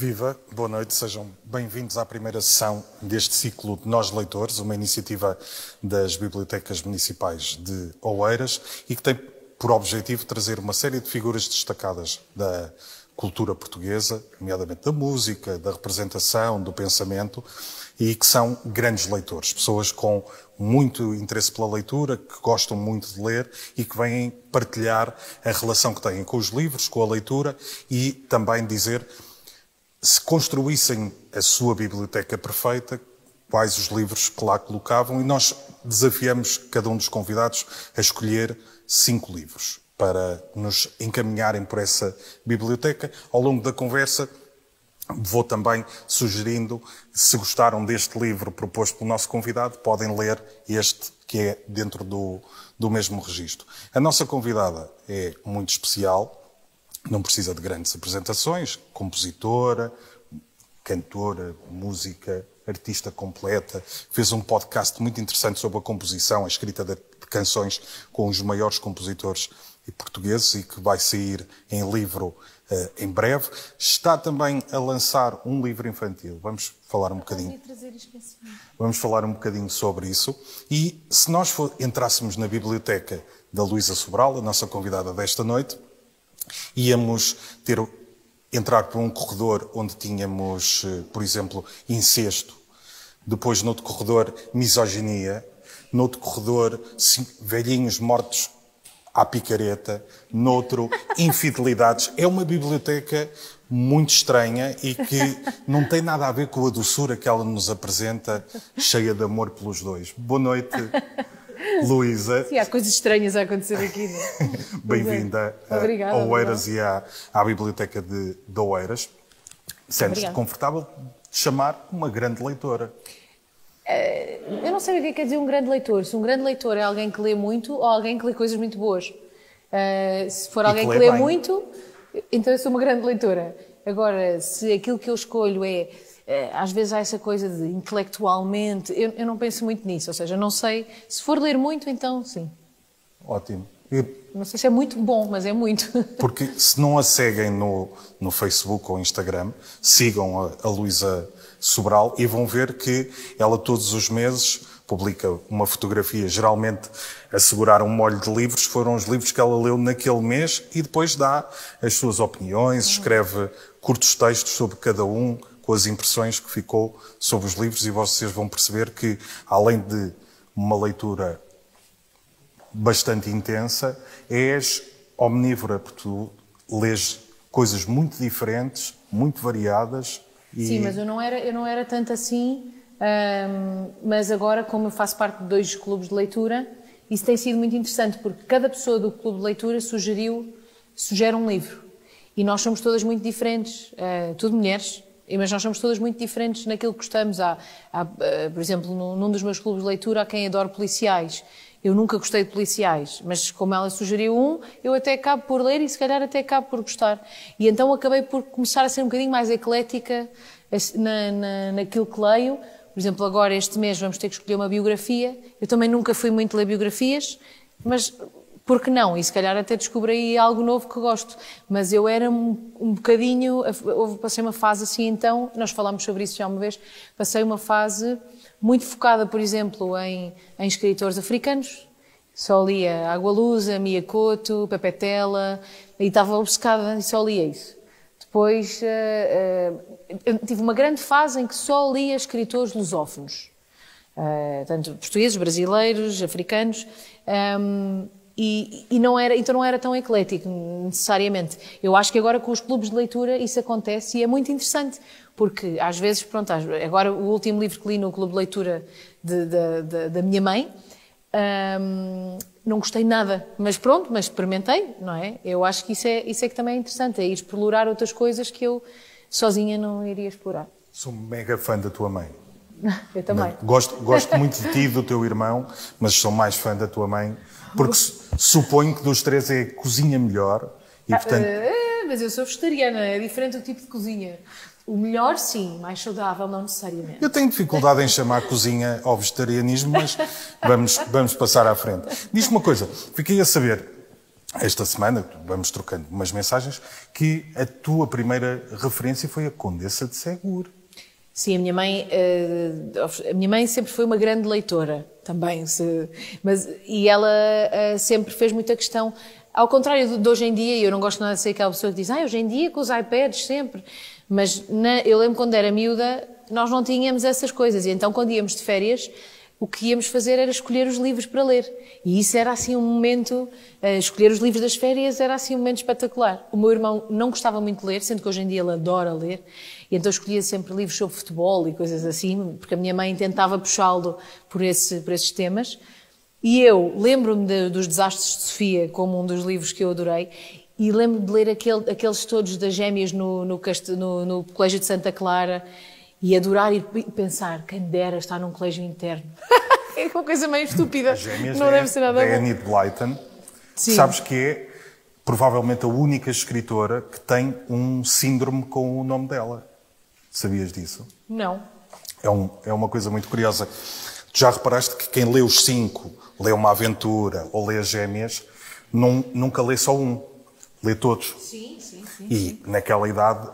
Viva, boa noite, sejam bem-vindos à primeira sessão deste ciclo de Nós Leitores, uma iniciativa das Bibliotecas Municipais de Oeiras e que tem por objetivo trazer uma série de figuras destacadas da cultura portuguesa, nomeadamente da música, da representação, do pensamento, e que são grandes leitores, pessoas com muito interesse pela leitura, que gostam muito de ler e que vêm partilhar a relação que têm com os livros, com a leitura e também dizer, se construíssem a sua biblioteca perfeita, quais os livros que lá colocavam, e nós desafiamos cada um dos convidados a escolher 5 livros para nos encaminharem por essa biblioteca. Ao longo da conversa, vou também sugerindo, se gostaram deste livro proposto pelo nosso convidado, podem ler este que é dentro do mesmo registro. A nossa convidada é muito especial, não precisa de grandes apresentações, compositora, cantora, música, artista completa, fez um podcast muito interessante sobre a composição, a escrita de canções com os maiores compositores portugueses e que vai sair em livro em breve. Está também a lançar um livro infantil. Vamos falar um bocadinho sobre isso. E se nós entrássemos na biblioteca da Luísa Sobral, a nossa convidada desta noite, íamos entrar por um corredor onde tínhamos, por exemplo, incesto, depois noutro corredor misoginia, noutro corredor velhinhos mortos à picareta, noutro infidelidades. É uma biblioteca muito estranha e que não tem nada a ver com a doçura que ela nos apresenta, cheia de amor pelos dois. Boa noite, Luísa. Sim, há coisas estranhas a acontecer aqui. Bem-vinda a Oeiras e à Biblioteca de Oeiras. Sentes-te confortável de chamar uma grande leitora? Eu não sei o que quer dizer um grande leitor. Se um grande leitor é alguém que lê muito ou alguém que lê coisas muito boas. Se for alguém que lê muito, então eu sou uma grande leitora. Agora, se aquilo que eu escolho às vezes há essa coisa de intelectualmente, eu não penso muito nisso, ou seja, não sei, se for ler muito, então sim. Ótimo. Não sei se é muito bom, mas é muito. Porque se não a seguem no Facebook ou Instagram, sigam a Luísa Sobral e vão ver que ela todos os meses publica uma fotografia, geralmente a segurar um molho de livros, foram os livros que ela leu naquele mês e depois dá as suas opiniões, escreve curtos textos sobre cada um, com as impressões que ficou sobre os livros, e vocês vão perceber que, além de uma leitura bastante intensa, és omnívora, porque tu lês coisas muito diferentes, muito variadas. Sim, mas eu não era tanto assim, mas agora, como eu faço parte de 2 clubes de leitura, isso tem sido muito interessante, porque cada pessoa do clube de leitura sugere um livro. E nós somos todas muito diferentes, tudo mulheres, mas nós somos todas muito diferentes naquilo que gostamos. Por exemplo, num dos meus clubes de leitura, há quem adore policiais. Eu nunca gostei de policiais, mas como ela sugeriu eu até acabo por ler e se calhar até acabo por gostar. E então acabei por começar a ser um bocadinho mais eclética naquilo que leio. Por exemplo, agora este mês vamos ter que escolher uma biografia. Eu também nunca fui muito ler biografias, mas por que não? E se calhar até descobri aí algo novo que gosto. Mas eu era um bocadinho... Passei uma fase assim, então, nós falámos sobre isso já uma vez, passei uma fase muito focada, por exemplo, em escritores africanos. Só lia Agualusa, Mia Couto, Pepe Tela, e estava obcecada e só lia isso. Depois eu tive uma grande fase em que só lia escritores lusófonos. Tanto portugueses, brasileiros, africanos... então não era tão eclético, necessariamente. Eu acho que agora com os clubes de leitura isso acontece e é muito interessante, porque às vezes, agora o último livro que li no clube de leitura da minha mãe, não gostei nada, mas experimentei, não é? Eu acho que isso é que também é interessante, é ir explorar outras coisas que eu sozinha não iria explorar. Sou mega fã da tua mãe. Eu também. Gosto muito de ti e do teu irmão, mas sou mais fã da tua mãe, porque suponho que dos 3 é a cozinha melhor. E, portanto... Mas eu sou vegetariana, é diferente do tipo de cozinha. O melhor, sim, mais saudável, não necessariamente. Eu tenho dificuldade em chamar a cozinha ao vegetarianismo, mas vamos passar à frente. Diz-me uma coisa, fiquei a saber, esta semana, vamos trocando umas mensagens, que a tua primeira referência foi a Condessa de Ségur. Sim, a minha mãe sempre foi uma grande leitora, também, e ela sempre fez muita questão, ao contrário de hoje em dia, e eu não gosto nada de ser aquela pessoa que diz, hoje em dia com os iPads sempre, mas eu lembro quando era miúda, nós não tínhamos essas coisas, e então quando íamos de férias, o que íamos fazer era escolher os livros para ler. E isso era assim um momento, escolher os livros das férias era assim um momento espetacular. O meu irmão não gostava muito de ler, sendo que hoje em dia ele adora ler, e então escolhia sempre livros sobre futebol e coisas assim, porque a minha mãe tentava puxá-lo por esses temas. E eu lembro-me dos Desastres de Sofia como um dos livros que eu adorei, e lembro-me de ler aqueles todos das gêmeas no Colégio de Santa Clara, e adorar e pensar, quem dera estar num colégio interno. É uma coisa meio estúpida. Gêmeas não deve ser nada bom. Enid Blyton. Sim. Sabes que é provavelmente a única escritora que tem um síndrome com o nome dela. Sabias disso? Não. É uma coisa muito curiosa. Tu já reparaste que quem lê os 5, lê uma aventura ou lê as gêmeas, nunca lê só um. Lê todos. Sim. E naquela idade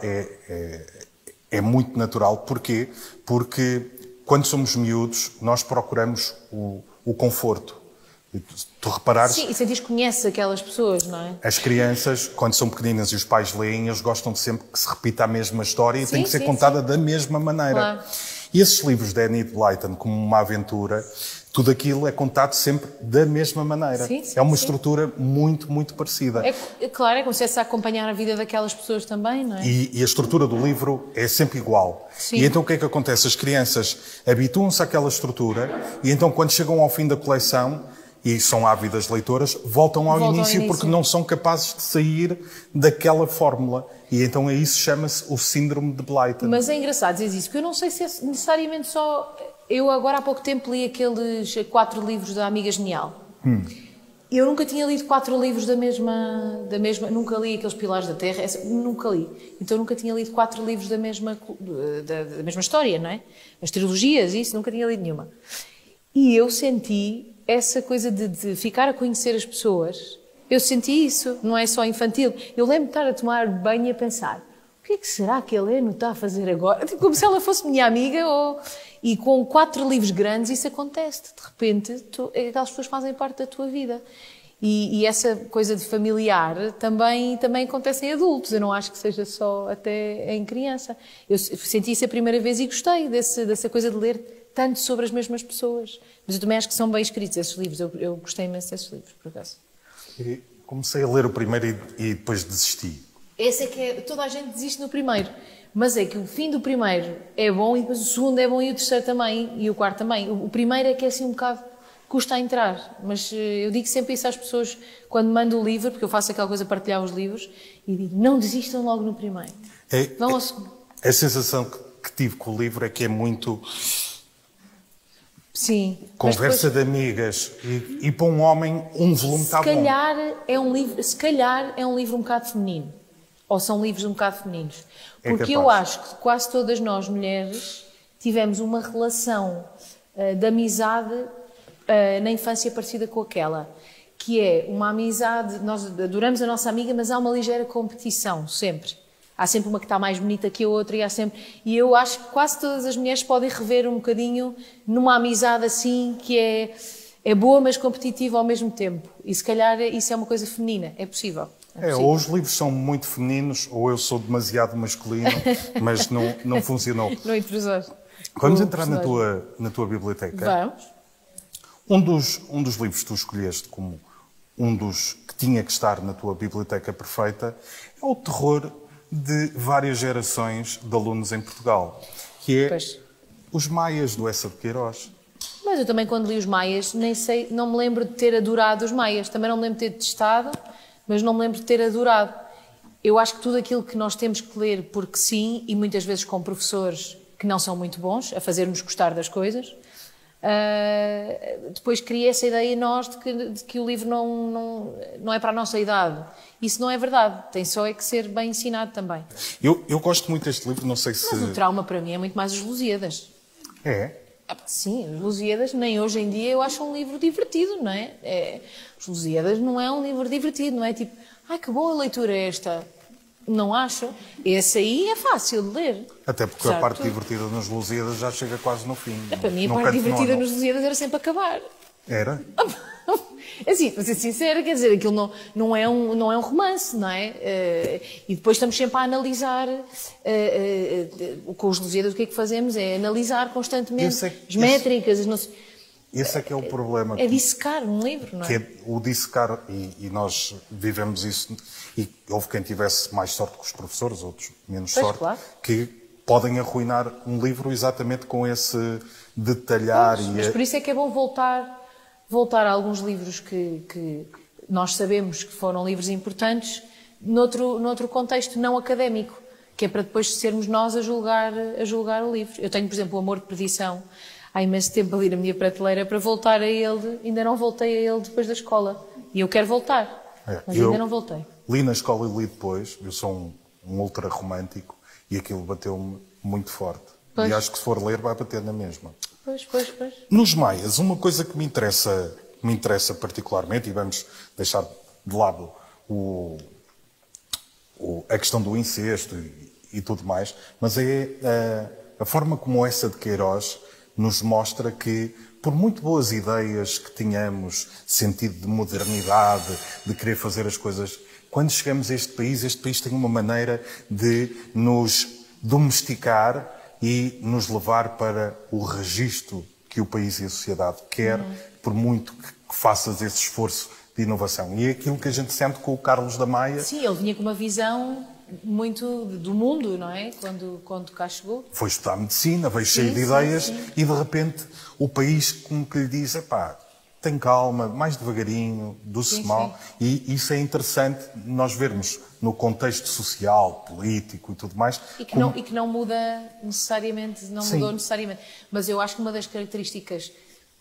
é muito natural. Porquê? Porque quando somos miúdos, nós procuramos o conforto. E tu reparares... Sim, e sentires que conheces aquelas pessoas, não é? As crianças, quando são pequeninas e os pais leem, eles gostam de sempre que se repita a mesma história e tem que ser contada da mesma maneira. Claro. E esses livros de Enid Blyton, como uma aventura, tudo aquilo é contado sempre da mesma maneira. É uma estrutura muito, muito parecida. Claro, é como se estivesse a acompanhar a vida daquelas pessoas também, não é? E a estrutura do livro é sempre igual. Sim. E então o que é que acontece? As crianças habituam-se àquela estrutura e então quando chegam ao fim da coleção e são ávidas leitoras, voltam ao início porque não são capazes de sair daquela fórmula. E então isso chama-se o síndrome de Blyton. Mas é engraçado dizer isso, porque eu não sei se é necessariamente só... Eu agora há pouco tempo li aqueles 4 livros da Amiga Genial. Eu nunca tinha lido 4 livros da mesma... Nunca li aqueles Pilares da Terra, nunca li. Então nunca tinha lido 4 livros da mesma história, não é? As trilogias, isso, nunca tinha lido nenhuma. E eu senti essa coisa de ficar a conhecer as pessoas. Eu senti isso, não é só infantil. Eu lembro de estar a tomar banho e a pensar, o que é que será que a Helena está a fazer agora? Tipo, como se ela fosse minha amiga E com 4 livros grandes isso acontece. De repente, aquelas pessoas fazem parte da tua vida. E essa coisa de familiar também acontece em adultos. Eu não acho que seja só até em criança. Eu senti isso a primeira vez e gostei dessa coisa de ler tanto sobre as mesmas pessoas. Mas eu também acho que são bem escritos esses livros. Eu gostei imenso desses livros, por acaso. E comecei a ler o primeiro e depois desisti. Esse é que é... Toda a gente desiste no primeiro. Mas é que o fim do primeiro é bom e depois o segundo é bom e o terceiro também e o quarto também. O primeiro é que é assim um bocado... custa a entrar. Mas eu digo sempre isso às pessoas quando mando o livro, porque eu faço aquela coisa de partilhar os livros, e digo, não desistam logo no primeiro. Vão ao segundo. A sensação que tive com o livro é que é muito... Sim. Conversa de amigas. E para um homem, um volume está bom. Se calhar é um livro um bocado feminino. Ou são livros um bocado femininos. Porque eu acho que quase todas nós, mulheres, tivemos uma relação de amizade na infância parecida com aquela. Que é uma amizade... Nós adoramos a nossa amiga, mas há uma ligeira competição, sempre. Há sempre uma que está mais bonita que a outra e eu acho que quase todas as mulheres podem rever um bocadinho numa amizade assim que é boa, mas competitiva ao mesmo tempo. E se calhar isso é uma coisa feminina, é possível. Ou os livros são muito femininos, ou eu sou demasiado masculino, mas não funcionou. Não intrusor. Vamos entrar na tua biblioteca. Vamos. Um dos livros que tu escolheste como um dos que tinha que estar na tua biblioteca perfeita é o terror de várias gerações de alunos em Portugal, que é Os Maias, do Eça de Queiroz. Mas eu também, quando li Os Maias, não me lembro de ter adorado Os Maias. Também não me lembro de ter detestado, mas não me lembro de ter adorado. Eu acho que tudo aquilo que nós temos que ler porque sim, e muitas vezes com professores que não são muito bons a fazer-nos gostar das coisas, depois cria essa ideia em nós de que o livro não é para a nossa idade. Isso não é verdade, tem só é que ser bem ensinado também. Eu gosto muito deste livro, não sei se... Mas o trauma para mim é muito mais Os Lusíadas. É? Sim, os Lusíadas, nem hoje em dia eu acho um livro divertido, não é? Os Lusíadas não é um livro divertido, não é tipo, ai que boa leitura é esta. Não acho. Esse aí é fácil de ler. Até porque a parte divertida nos Lusíadas já chega quase no fim. Para mim, a parte divertida nos Lusíadas era sempre acabar. Era? Assim, para ser sincera, quer dizer, aquilo não é um romance, não é? E depois estamos sempre a analisar, com os Lusíadas, o que é que fazemos? É analisar constantemente as métricas, Esse é que é o problema. É dissecar um livro, não é? Que é o dissecar, e nós vivemos isso, e houve quem tivesse mais sorte que os professores, outros menos Pois, sorte, claro. que podem arruinar um livro exatamente com esse detalhar. Mas por isso é que é bom voltar a alguns livros que nós sabemos que foram livros importantes noutro contexto não académico, que é para depois sermos nós a julgar o livro. Eu tenho, por exemplo, o Amor de Perdição, há imenso tempo ali na minha prateleira para voltar a ele, ainda não voltei a ele depois da escola. E eu quero voltar, mas ainda não voltei. Li na escola e li depois, eu sou um ultra romântico e aquilo bateu-me muito forte. Pois. E acho que se for ler vai bater na mesma. Pois. Nos Maias, uma coisa que me interessa particularmente, e vamos deixar de lado a questão do incesto e tudo mais, mas é a forma como essa de Queiroz nos mostra que, por muito boas ideias que tenhamos, sentido de modernidade, de querer fazer as coisas, quando chegamos a este país tem uma maneira de nos domesticar e nos levar para o registro que o país e a sociedade quer, por muito que faças esse esforço de inovação. E é aquilo que a gente sente com o Carlos da Maia. Sim, ele vinha com uma visão muito do mundo, não é? Quando cá chegou. Foi estudar medicina, veio cheio de ideias e de repente o país como que lhe diz, epá, tem calma, mais devagarinho, do-se mal. E isso é interessante nós vermos no contexto social, político e tudo mais. E que não muda necessariamente, mudou necessariamente. Mas eu acho que uma das características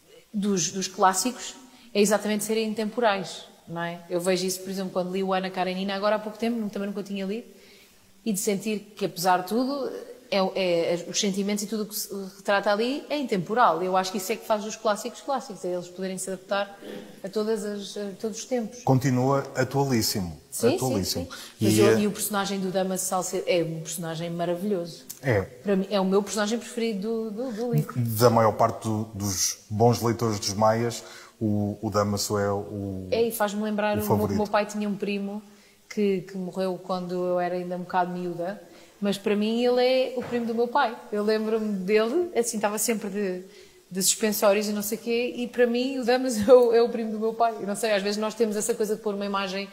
dos clássicos é exatamente serem intemporais, não é? Eu vejo isso, por exemplo, quando li o Ana Karenina agora há pouco tempo, também nunca tinha lido, e de sentir que, apesar de tudo, os sentimentos e tudo o que se retrata ali é intemporal. Eu acho que isso é que faz os clássicos, é eles poderem se adaptar a todos os tempos. Continua atualíssimo. Sim. E, e o personagem do Dama Salcedo é um personagem maravilhoso. Para mim, é o meu personagem preferido do livro. Da maior parte dos bons leitores dos Maias, o Damaso é o e faz-me lembrar, o meu pai tinha um primo que morreu quando eu era ainda um bocado miúda, mas para mim ele é o primo do meu pai. Eu lembro-me dele, assim, estava sempre de suspensórios e não sei o quê, e para mim o Damas é o primo do meu pai. Eu não sei, às vezes nós temos essa coisa de pôr uma imagem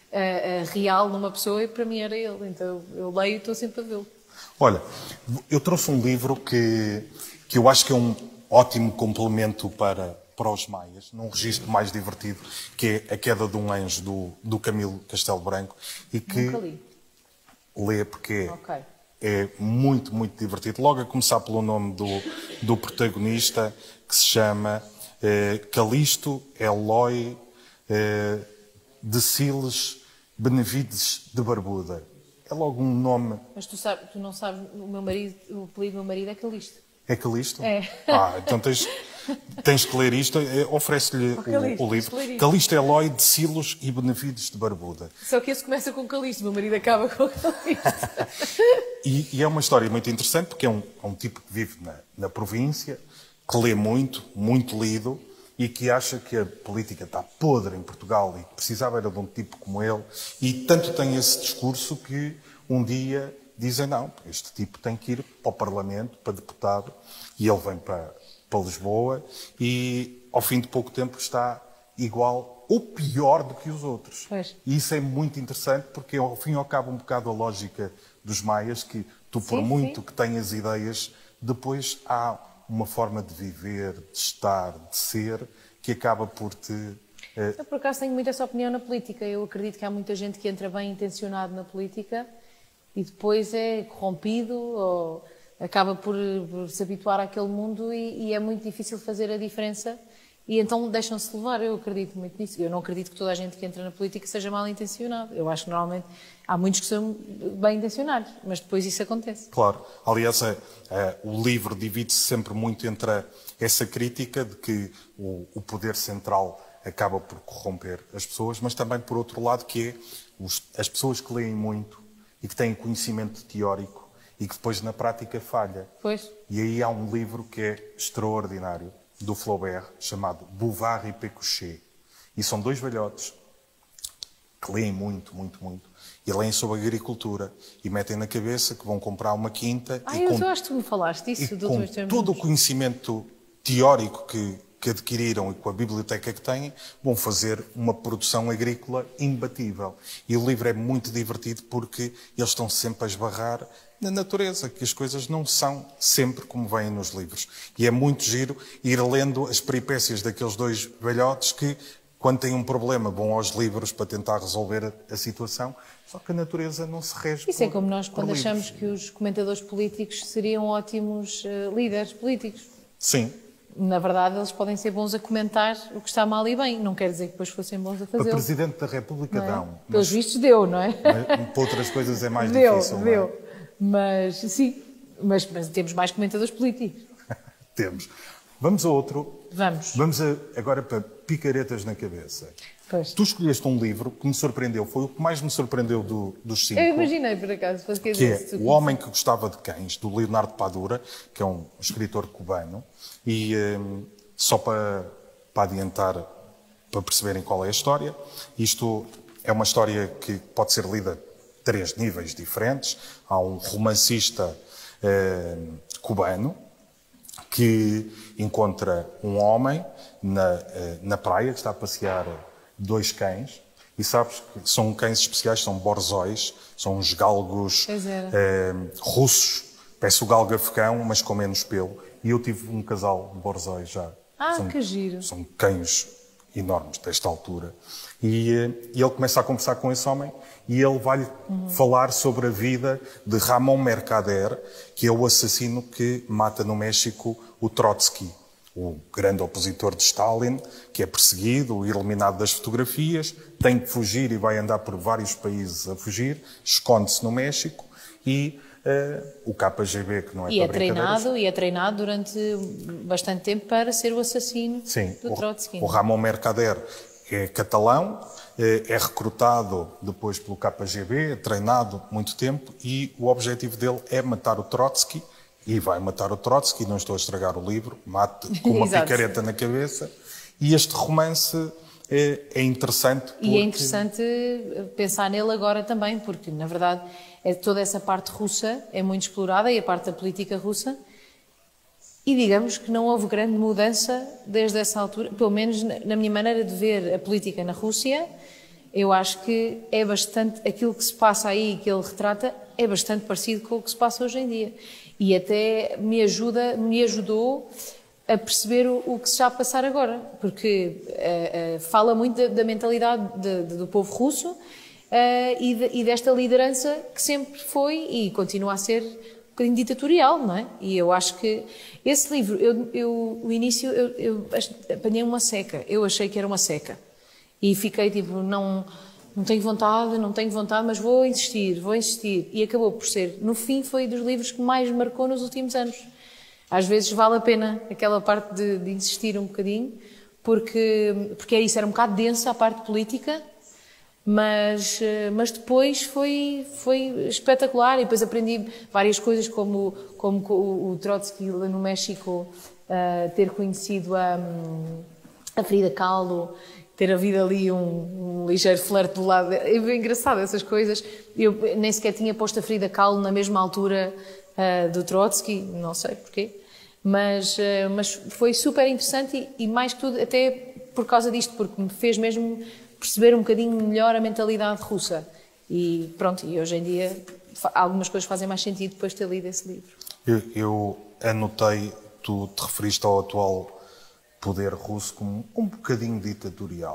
real numa pessoa e para mim era ele. Então eu leio e estou sempre a vê-lo. Olha, eu trouxe um livro que eu acho que é um ótimo complemento para os Maias, num registro mais divertido, que é A Queda de um Anjo, do Camilo Castelo Branco, e que nunca li. Lê porque é muito, muito divertido. Logo a começar pelo nome do protagonista, que se chama Calisto Eloi de Siles Benevides de Barbuda. É logo um nome... Mas tu não sabes, o apelido do meu marido é Calisto. É Calisto? É. Então tens que ler isto. Oferece-lhe o livro. Calisto Eloi de Silos e Benevides de Barbuda. Só que esse começa com Calisto, meu marido acaba com Calisto. E é uma história muito interessante, porque é um tipo que vive na província, que lê muito, muito lido, e que acha que a política está podre em Portugal e que precisava era de um tipo como ele. E tanto tem esse discurso que um dia dizem não, este tipo tem que ir para o Parlamento, para deputado, e ele vem para Lisboa e ao fim de pouco tempo está igual ou pior do que os outros. Pois. E isso é muito interessante porque ao fim e ao cabo um bocado a lógica dos Maias, que tu por muito que tenhas ideias, depois há uma forma de viver, de estar, de ser, que acaba por te... Eu por acaso tenho muito essa opinião na política. Eu acredito que há muita gente que entra bem intencionado na política e depois é corrompido ou acaba por se habituar àquele mundo e é muito difícil fazer a diferença e então deixam-se levar. Eu acredito muito nisso. Eu não acredito que toda a gente que entra na política seja mal intencionado. Eu acho que normalmente há muitos que são bem intencionados, mas depois isso acontece. Claro. Aliás, o livro divide-se sempre muito entre essa crítica de que o poder central acaba por corromper as pessoas, mas também por outro lado que é as pessoas que leem muito e que têm conhecimento teórico e que depois na prática falha. Pois. E aí há um livro que é extraordinário, do Flaubert, chamado Bouvard e Pécuchet. E são dois velhotes que leem muito, muito, muito. E leem sobre agricultura e metem na cabeça que vão comprar uma quinta eu acho que tu me falaste disso. com todo o conhecimento teórico que adquiriram e com a biblioteca que têm, vão fazer uma produção agrícola imbatível. E o livro é muito divertido porque eles estão sempre a esbarrar na natureza, que as coisas não são sempre como vêm nos livros. E é muito giro ir lendo as peripécias daqueles dois velhotes que, quando têm um problema, vão aos livros para tentar resolver a situação, só que a natureza não se rege. Isso é como nós quando achamos que os comentadores políticos seriam ótimos líderes políticos. Sim. Na verdade, eles podem ser bons a comentar o que está mal e bem. Não quer dizer que depois fossem bons a fazê-lo. Para Presidente da República dão. Pelos vistos deu, não é? Mas para outras coisas é mais difícil. Deu. Não é? Mas sim, mas temos mais comentadores políticos. Temos. Vamos a outro. Vamos. Agora para picaretas na cabeça. Pois. Tu escolheste um livro que me surpreendeu, foi o que mais me surpreendeu dos 5. Eu imaginei, por acaso, que é O Homem que Gostava de Cães, do Leonardo Padura, que é um escritor cubano. E só para adiantar, para perceberem qual é a história, isto é uma história que pode ser lida a 3 níveis diferentes. Há um romancista cubano que encontra um homem na praia que está a passear 2 cães. E sabes que são cães especiais, são borzóis, são uns galgos russos. Parece o galgo afegão, mas com menos pelo. E eu tive um casal de borzóis já. Que giro. São cães enormes desta altura. E ele começa a conversar com esse homem e ele vai-lhe falar sobre a vida de Ramón Mercader, que é o assassino que mata no México o Trotsky, o grande opositor de Stalin, que é perseguido, eliminado das fotografias, tem que fugir e vai andar por vários países a fugir, esconde-se no México e o KGB, que não é para brincadeiras. E é treinado durante bastante tempo para ser o assassino do Trotsky. O Ramón Mercader é catalão, é recrutado depois pelo KGB, é treinado muito tempo e o objetivo dele é matar o Trotsky. E vai matar o Trotsky, não estou a estragar o livro, mate com uma picareta na cabeça. E este romance é interessante. E é interessante pensar nele agora também, porque, na verdade, toda essa parte russa é muito explorada, e a parte da política russa, e digamos que não houve grande mudança desde essa altura, pelo menos na minha maneira de ver a política na Rússia. Eu acho que é bastante, aquilo que se passa aí, que ele retrata, é bastante parecido com o que se passa hoje em dia. E até me ajudou a perceber o que se está a passar agora, porque fala muito da mentalidade do povo russo e desta liderança que sempre foi e continua a ser um bocadinho ditatorial, não é? E eu acho que esse livro, o início, eu apanhei uma seca, eu achei que era uma seca. E fiquei tipo, não tenho vontade, mas vou insistir. E acabou por ser, no fim, foi dos livros que mais me marcou nos últimos anos. Às vezes vale a pena aquela parte de insistir um bocadinho, porque é isso, era um bocado densa a parte política, mas depois foi espetacular. E depois aprendi várias coisas, como o Trotsky lá no México, ter conhecido a Frida Kahlo, ter havido ali um ligeiro flerte do lado. É engraçado essas coisas. Eu nem sequer tinha posto a Frida Kahlo na mesma altura do Trotsky, não sei porquê, mas foi super interessante e mais que tudo até por causa disto, porque me fez mesmo perceber um bocadinho melhor a mentalidade russa. E pronto, e hoje em dia algumas coisas fazem mais sentido depois de ter lido esse livro. Eu anotei, tu te referiste ao atual poder russo como um bocadinho ditatorial.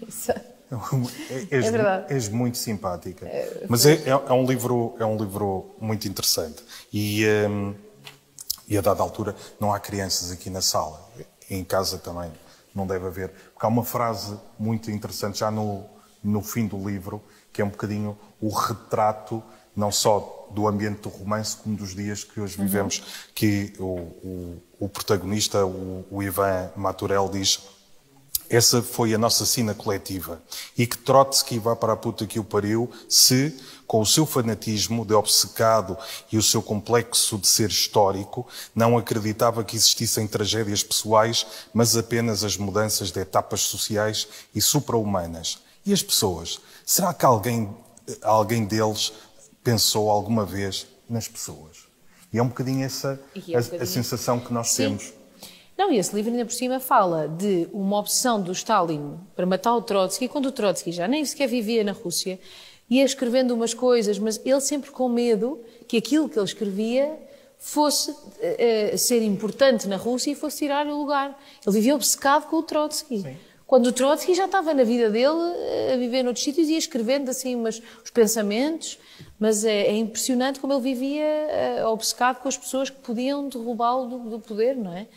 É verdade. És muito simpática. Mas é um livro muito interessante. E a dada altura não há crianças aqui na sala. Em casa também não deve haver. Porque há uma frase muito interessante já no fim do livro, que é um bocadinho o retrato não só do ambiente do romance, como dos dias que hoje vivemos, que o protagonista, o Ivan Maturel, diz: essa foi a nossa sina coletiva. E que Trotsky vá para a puta que o pariu se, com o seu fanatismo de obcecado e o seu complexo de ser histórico, não acreditava que existissem tragédias pessoais, mas apenas as mudanças de etapas sociais e supra-humanas. E as pessoas? Será que alguém deles pensou alguma vez nas pessoas? E é um bocadinho essa a sensação que nós temos. Não, e esse livro ainda por cima fala de uma obsessão do Stalin para matar o Trotsky, quando o Trotsky já nem sequer vivia na Rússia, ia escrevendo umas coisas, mas ele sempre com medo que aquilo que ele escrevia fosse ser importante na Rússia e fosse tirar o lugar. Ele vivia obcecado com o Trotsky. Sim. Quando o Trotsky já estava na vida dele, a viver noutros sítios, ia escrevendo assim os pensamentos, mas é impressionante como ele vivia obcecado com as pessoas que podiam derrubá-lo do poder, não é?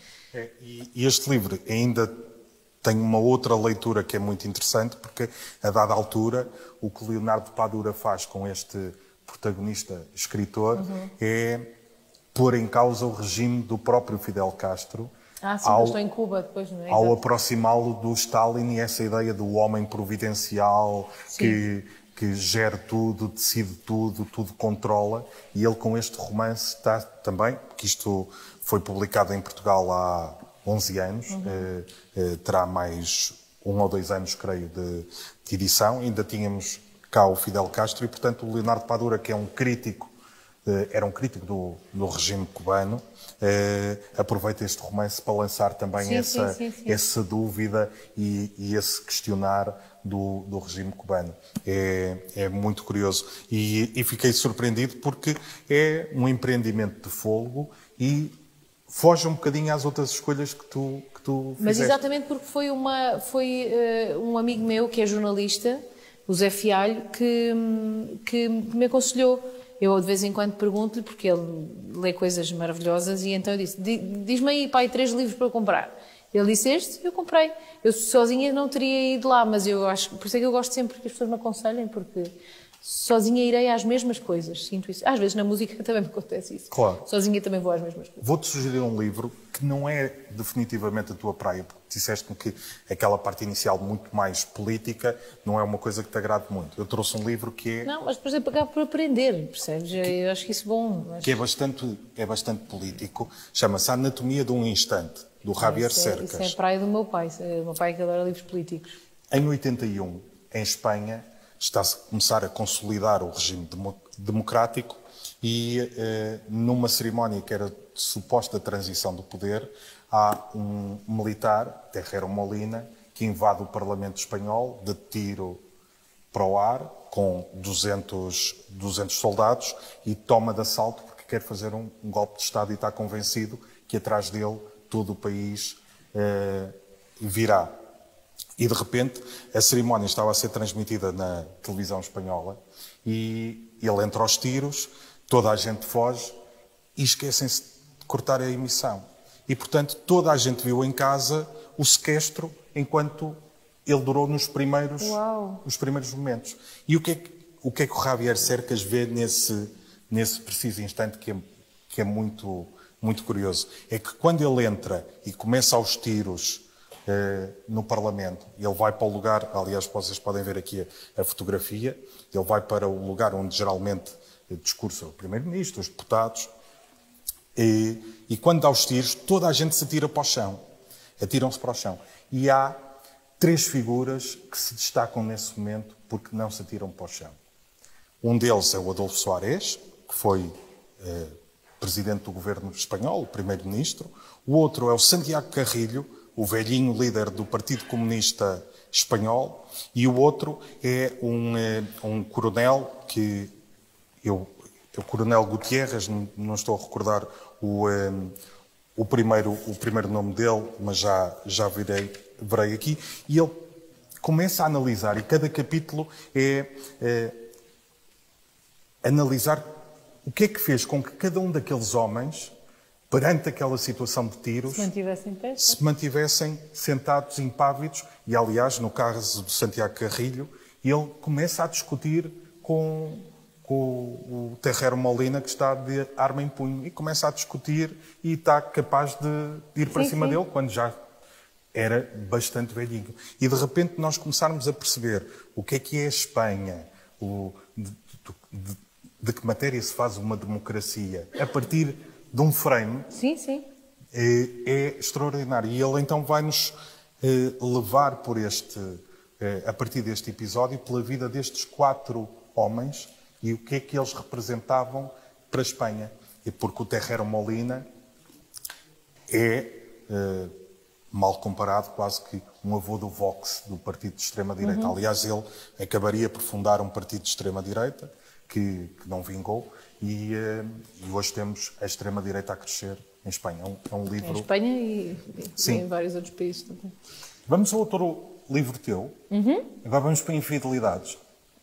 E este livro ainda tem uma outra leitura que é muito interessante, porque a dada altura o que Leonardo Padura faz com este protagonista escritor é pôr em causa o regime do próprio Fidel Castro. Sim, eu estou em Cuba depois, não é? Ao aproximá-lo do Stalin e essa ideia do homem providencial que gera tudo, decide tudo, tudo controla. E ele com este romance está também, porque isto foi publicado em Portugal há 11 anos, terá mais 1 ou 2 anos, creio, de edição. Ainda tínhamos cá o Fidel Castro e, portanto, o Leonardo Padura, que é um crítico, era um crítico do regime cubano, aproveita este romance para lançar também essa dúvida e esse questionar do regime cubano. É muito curioso. E fiquei surpreendido porque é um empreendimento de fôlego e foge um bocadinho às outras escolhas que tu fizeste. Mas exatamente porque foi um amigo meu que é jornalista, o Zé Fialho, que me aconselhou. Eu de vez em quando pergunto-lhe, porque ele lê coisas maravilhosas, e então eu disse: diz-me aí, pai, 3 livros para eu comprar. Ele disse este, eu comprei. Eu sozinha não teria ido lá, mas eu acho, por isso é que eu gosto sempre que as pessoas me aconselhem, porque sozinha irei às mesmas coisas, sinto isso. Às vezes na música também me acontece isso. Claro. Sozinha também vou às mesmas coisas. Vou-te sugerir um livro que não é definitivamente a tua praia, porque disseste-me que aquela parte inicial muito mais política não é uma coisa que te agrade muito. Eu trouxe um livro que é... Não, mas por exemplo, acabo por aprender, percebes? Eu acho que isso é bom. Que é bastante político. Chama-se A Anatomia de um Instante, do Javier Cercas. Isso é a praia do meu pai. O meu pai que adora livros políticos. Em 81, em Espanha, está-se a começar a consolidar o regime democrático e numa cerimónia que era de suposta transição do poder, há um militar, Terrero Molina, que invade o Parlamento espanhol de tiro para o ar com 200 soldados e toma de assalto porque quer fazer um golpe de Estado e está convencido que atrás dele todo o país virá. E, de repente, a cerimónia estava a ser transmitida na televisão espanhola e ele entra aos tiros, toda a gente foge e esquecem-se de cortar a emissão. E, portanto, toda a gente viu em casa o sequestro enquanto ele durou nos primeiros momentos. E o que é que o Javier Cercas vê nesse preciso instante que é muito, muito curioso? É que quando ele entra e começa aos tiros no Parlamento, ele vai para o lugar, aliás, vocês podem ver aqui a fotografia, ele vai para o lugar onde geralmente discursa o Primeiro-Ministro, os deputados, e quando dá os tiros, toda a gente se atira para o chão, atiram-se para o chão. E há 3 figuras que se destacam nesse momento porque não se atiram para o chão. Um deles é o Adolfo Suárez, que foi presidente do governo espanhol, o primeiro-ministro. O outro é o Santiago Carrillo, o velhinho líder do Partido Comunista Espanhol. E o outro é um coronel que o coronel Gutiérrez, não estou a recordar o primeiro nome dele, mas já verei aqui. E ele começa a analisar, e cada capítulo é analisar o que é que fez com que cada um daqueles homens, perante aquela situação de tiros, se mantivessem sentados impávidos. E, aliás, no caso do Santiago Carrillo, E ele começa a discutir com o Terreiro Molina, que está de arma em punho, e começa a discutir e está capaz de ir para cima dele, quando já era bastante velhinho. E de repente nós começarmos a perceber o que é a Espanha, de que matéria se faz uma democracia, a partir de um frame, é extraordinário. E ele então vai-nos levar por a partir deste episódio, pela vida destes 4 homens e o que é que eles representavam para a Espanha. E porque o Terreiro Molina é, mal comparado, quase que um avô do Vox, do partido de extrema-direita. Aliás, ele acabaria por fundar um partido de extrema-direita que não vingou e hoje temos a extrema-direita a crescer em Espanha. É um livro... Em Espanha e em vários outros países também. Vamos ao outro livro teu. Agora vamos para Infidelidades.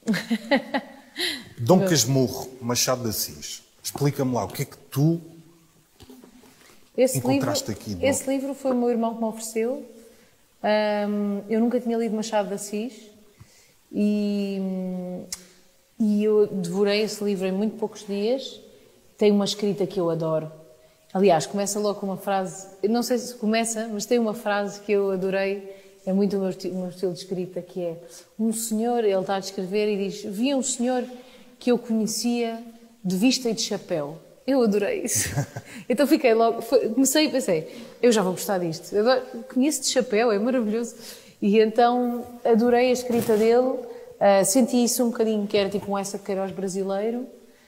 Dom Casmurro, Machado de Assis. Explica-me lá, o que é que tu encontraste aqui? Esse livro foi o meu irmão que me ofereceu. Eu nunca tinha lido Machado de Assis e eu devorei esse livro em muito poucos dias. Tem uma escrita que eu adoro. Aliás, começa logo com uma frase, eu não sei se começa, mas tem uma frase que eu adorei, é muito o meu estilo de escrita, que é: um senhor, ele está a descrever e diz, vi um senhor que eu conhecia de vista e de chapéu. Eu adorei isso. Então fiquei logo, comecei e pensei, eu já vou gostar disto. Eu conheço de chapéu, é maravilhoso. E então adorei a escrita dele, senti isso um bocadinho, que era tipo um Eça de Queiroz brasileiro.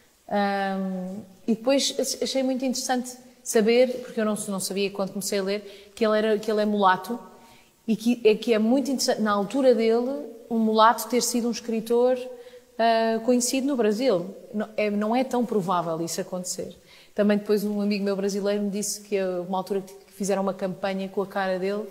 E depois achei muito interessante saber, porque eu não sabia quando comecei a ler, que ele é mulato e que é muito interessante, na altura dele, um mulato ter sido um escritor conhecido no Brasil. Não é tão provável isso acontecer. Também depois um amigo meu brasileiro me disse que uma altura que fizeram uma campanha com a cara dele,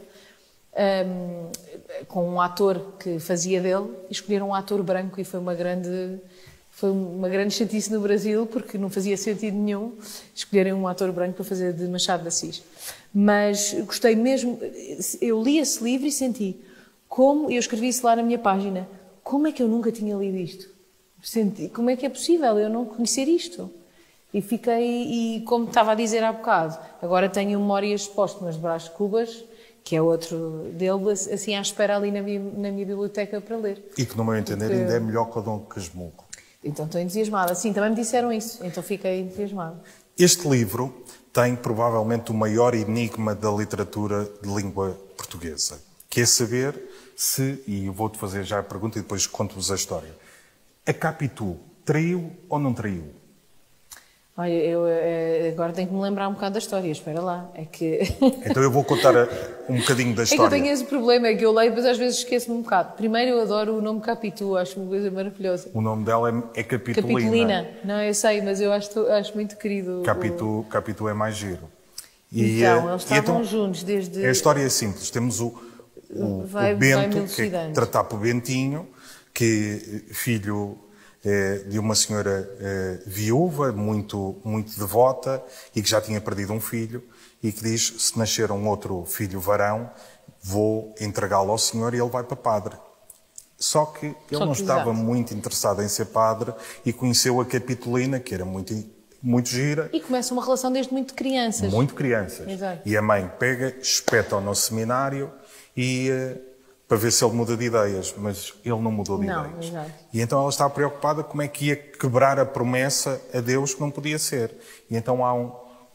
com um ator que fazia dele, e escolheram um ator branco e foi uma grande chatice no Brasil, porque não fazia sentido nenhum escolherem um ator branco para fazer de Machado de Assis. Mas gostei mesmo, eu li esse livro e senti, eu escrevi isso lá na minha página, como é que eu nunca tinha lido isto? Senti, como é que é possível eu não conhecer isto? E fiquei, como estava a dizer há bocado, agora tenho Memórias Póstumas de Brás Cubas, que é outro dele, assim à espera ali na minha biblioteca para ler. E que, no meu entender, ainda é melhor que o Dom Casmurro. Então estou entusiasmada. Sim, também me disseram isso, então fiquei entusiasmada. Este livro tem provavelmente o maior enigma da literatura de língua portuguesa, que é saber se, e eu vou-te fazer já a pergunta e depois conto-vos a história, a Capitu traiu ou não traiu? Olha, eu agora tenho que me lembrar um bocado da história, espera lá. É que... Então eu vou contar um bocadinho da história. É que eu tenho esse problema, é que eu leio, mas às vezes esqueço-me um bocado. Primeiro, eu adoro o nome Capitu, acho uma coisa maravilhosa. O nome dela é Capitulina. Capitulina, não, eu sei, mas eu acho muito querido. Capitu é mais giro. Então, eles estavam juntos desde... A história é simples, temos o Bento, que é Tratapo Bentinho, que é filho de uma senhora viúva, muito, muito devota, e que já tinha perdido um filho, e que diz, se nascer um outro filho varão, vou entregá-lo ao senhor e ele vai para padre. Só que ele não estava muito interessado em ser padre e conheceu a Capitulina, que era muito, muito gira. E começa uma relação desde muito crianças. Muito crianças. Exato. E a mãe pega, espeta-o no seminário e... para ver se ele muda de ideias, mas ele não mudou de ideias. Exato. E então ela estava preocupada como é que ia quebrar a promessa a Deus que não podia ser. E então há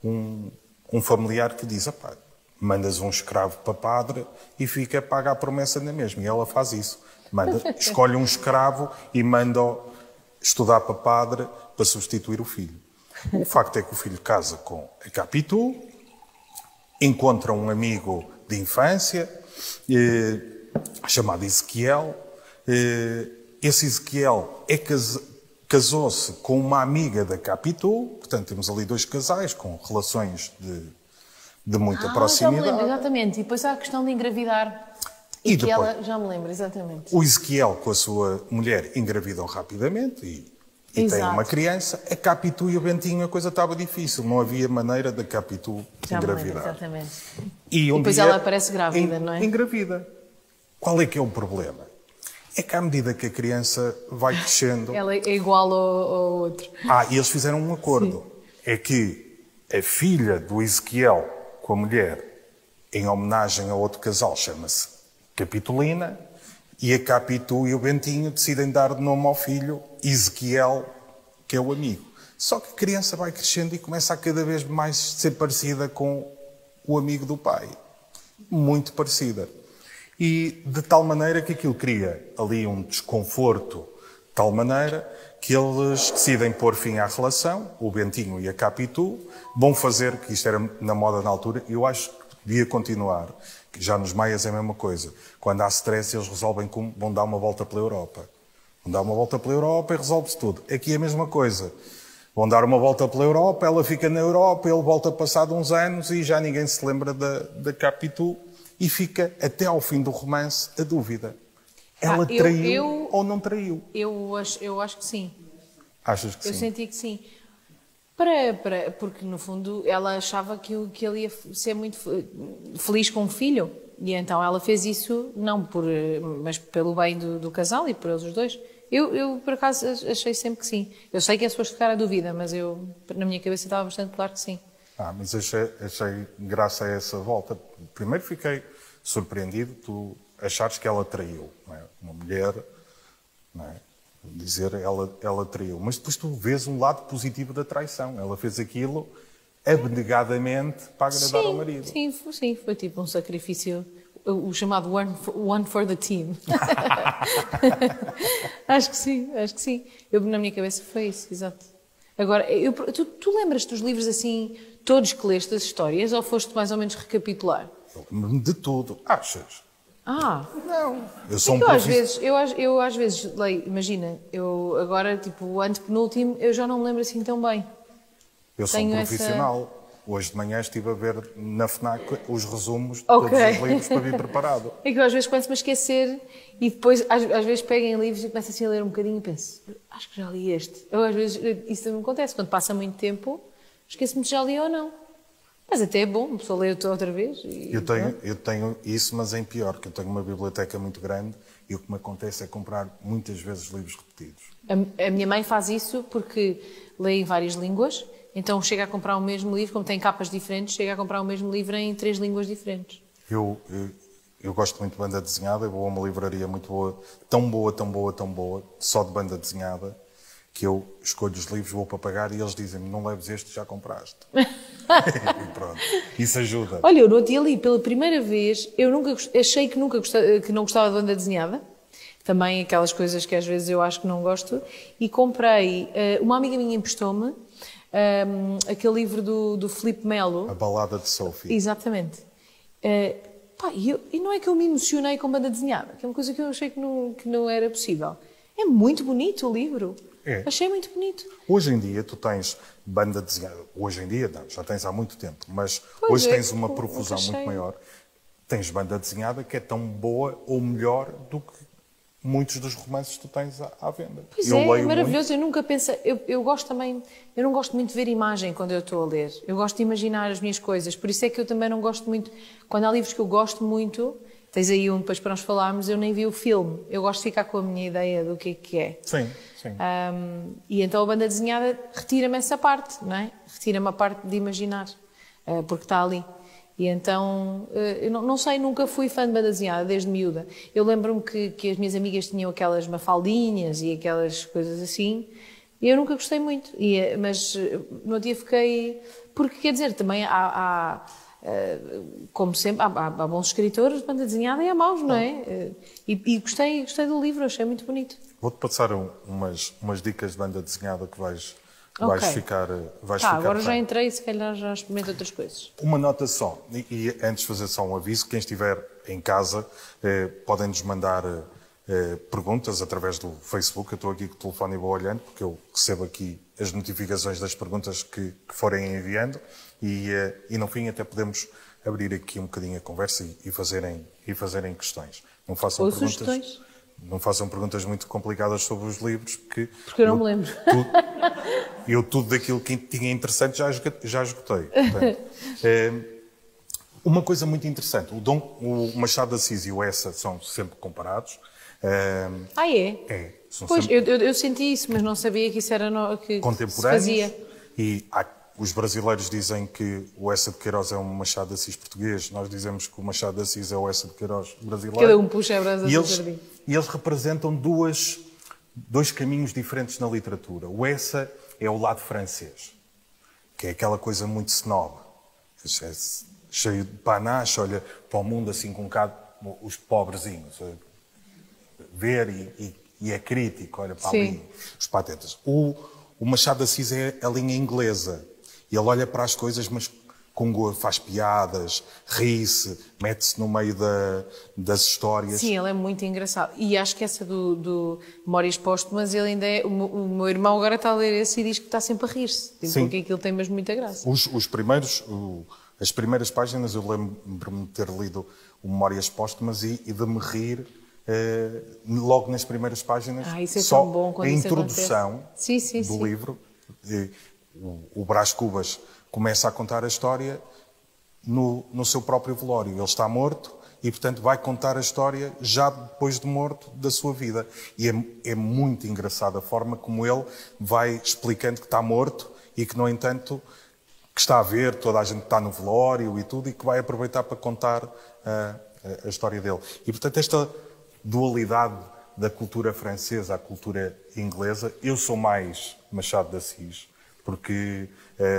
um familiar que diz, mandas um escravo para padre e fica a pagar a promessa na mesma. E ela faz isso. Escolhe um escravo e manda-o estudar para padre para substituir o filho. O facto é que o filho casa com a Capitu, encontra um amigo de infância, chamado Ezequiel. Esse Ezequiel casou-se com uma amiga da Capitu, portanto temos ali 2 casais com relações de muita proximidade. Já me lembro, exatamente. E depois há a questão de engravidar. E que depois, ela, já me lembro, exatamente. O Ezequiel com a sua mulher engravidam rapidamente e tem uma criança. A Capitu e o Bentinho, a coisa estava difícil. Não havia maneira da Capitu engravidar. Exatamente. E depois ela aparece grávida, não é? Engravida. Qual é que é o problema? é que à medida que a criança vai crescendo... Ela é igual ao outro. E eles fizeram um acordo. Sim. É que a filha do Ezequiel com a mulher, em homenagem a outro casal, chama-se Capitolina, e a Capitu e o Bentinho decidem dar de nome ao filho Ezequiel, que é o amigo. Só que a criança vai crescendo e começa a cada vez mais ser parecida com o amigo do pai. Muito parecida. E de tal maneira que aquilo cria ali um desconforto, de tal maneira que eles decidem pôr fim à relação, o Bentinho e a Capitu, vão fazer, que isto era na moda na altura, e eu acho que devia continuar, que já nos maias é a mesma coisa. Quando há stress, eles resolvem como vão dar uma volta pela Europa. Vão dar uma volta pela Europa e resolve-se tudo. Aqui é a mesma coisa. Vão dar uma volta pela Europa, ela fica na Europa, ele volta passado uns anos e já ninguém se lembra da Capitu. E fica, até ao fim do romance, a dúvida. Ela traiu ou não traiu? Eu acho que sim. Achas que sim? Eu senti que sim. Porque, no fundo, ela achava que ele ia ser muito feliz com o filho. E então ela fez isso, mas pelo bem do casal e por eles os dois. Eu, por acaso, achei sempre que sim. Eu sei que é suposto ficar a dúvida, mas na minha cabeça estava bastante claro que sim. Mas achei graça a essa volta. Primeiro fiquei surpreendido tu achares que ela traiu, não é? Uma mulher, não é? Dizer ela traiu. Mas depois tu vês um lado positivo da traição. Ela fez aquilo abnegadamente para agradar ao marido. Sim, foi tipo um sacrifício, o chamado one for the team. Acho que sim. Na minha cabeça foi isso, exato. Agora, tu lembras-te dos livros assim, todos que leste das histórias, ou foste mais ou menos recapitular? De tudo. Achas? Não. Eu sou eu às vezes leio, imagina, eu agora, tipo, o antepenúltimo, eu já não me lembro assim tão bem. Eu sou um profissional. Hoje de manhã estive a ver na FNAC os resumos de todos os livros para vir preparado. É que eu às vezes começo-me a esquecer e depois às vezes pego em livros e começo assim a ler um bocadinho e penso, acho que já li este. Às vezes isso também me acontece, quando passa muito tempo, esqueço-me se já li ou não. Mas até é bom, a pessoa lê outra vez. Eu tenho isso, mas em pior, que eu tenho uma biblioteca muito grande e o que me acontece é comprar muitas vezes livros repetidos. A minha mãe faz isso porque lê em várias línguas, então chega a comprar o mesmo livro, como tem capas diferentes, chega a comprar o mesmo livro em 3 línguas diferentes. Eu gosto muito de banda desenhada, eu vou a uma livraria muito boa, tão boa, só de banda desenhada, que eu escolho os livros, vou para pagar e eles dizem-me, não leves este, já compraste. E pronto, isso ajuda. Olha, eu no dia li pela primeira vez, achei que que não gostava de banda desenhada, também aquelas coisas que às vezes eu acho que não gosto, e comprei, uma amiga minha emprestou-me aquele livro do Filipe Melo. A Balada de Sophie. Exatamente. E não é que eu me emocionei com banda desenhada, que é uma coisa que eu achei que não era possível. É muito bonito o livro. É. Achei muito bonito. Hoje em dia tu tens banda desenhada, hoje em dia não, já tens há muito tempo, mas hoje tens uma profusão muito maior. Tens banda desenhada que é tão boa ou melhor do que muitos dos romances que tu tens à venda. Pois é maravilhoso. Eu nunca penso, eu gosto também, eu não gosto muito de ver imagem quando eu estou a ler. Eu gosto de imaginar as minhas coisas, por isso é que eu também não gosto muito, quando há livros que eu gosto muito, tens aí um depois para nós falarmos, eu nem vi o filme. Eu gosto de ficar com a minha ideia do que é. Sim. E então a banda desenhada retira-me essa parte, não é? Retira-me a parte de imaginar, porque está ali. E então, eu não sei, nunca fui fã de banda desenhada, desde miúda. Eu lembro-me que as minhas amigas tinham aquelas mafaldinhas e aquelas coisas assim, e eu nunca gostei muito. Mas no dia fiquei... Porque, quer dizer, também como sempre, há bons escritores de banda desenhada e há maus, não é? E gostei do livro, achei muito bonito. Vou-te passar umas dicas de banda desenhada que vais ficar agora já entrei e se calhar já experimento outras coisas. Uma nota só, e antes de fazer só um aviso, quem estiver em casa podem-nos mandar perguntas através do Facebook. Eu estou aqui com o telefone e vou olhando, porque eu recebo aqui as notificações das perguntas que forem enviando e no fim até podemos abrir aqui um bocadinho a conversa e fazerem questões. Não façam perguntas. Sugestões. Não façam perguntas muito complicadas sobre os livros, porque eu não me lembro. Tudo daquilo que tinha interessante já esgotei. Portanto, uma coisa muito interessante, o Machado de Assis e o Essa são sempre comparados. Ah, é? É. São Pois, sempre eu senti isso, mas não sabia que isso era que se contemporâneos. fazia. E os brasileiros dizem que o Eça de Queiroz é um Machado de Assis português. Nós dizemos que o Machado de Assis é o Eça de Queiroz brasileiro. Cada um puxa a brasa E do eles, jardim. e eles representam dois caminhos diferentes na literatura. O Eça é o lado francês, que é aquela coisa muito snob. É cheio de panache, olha para o mundo assim com um bocado os pobrezinhos. Ver e é crítico, olha para ali, os patetas. O Machado de Assis é a linha inglesa. Ele olha para as coisas, mas faz piadas, ri-se, mete-se no meio das histórias. Sim, ele é muito engraçado. E acho que essa do Memórias Póstumas, ele ainda é... O meu irmão agora está a ler esse e diz que está sempre a rir-se. Tipo, porque aquilo tem mesmo muita graça. As primeiras páginas, eu lembro-me de ter lido o Memórias Póstumas e de me rir logo nas primeiras páginas. Isso é só tão bom quando a isso introdução acontece. do livro. O Brás Cubas começa a contar a história no seu próprio velório. Ele está morto e, portanto, vai contar a história já depois de morto da sua vida. E é muito engraçada a forma como ele vai explicando que está morto e que, no entanto, que está a ver, toda a gente está no velório e tudo, e que vai aproveitar para contar a história dele. E, portanto, esta dualidade da cultura francesa à cultura inglesa, eu sou mais Machado de Assis, porque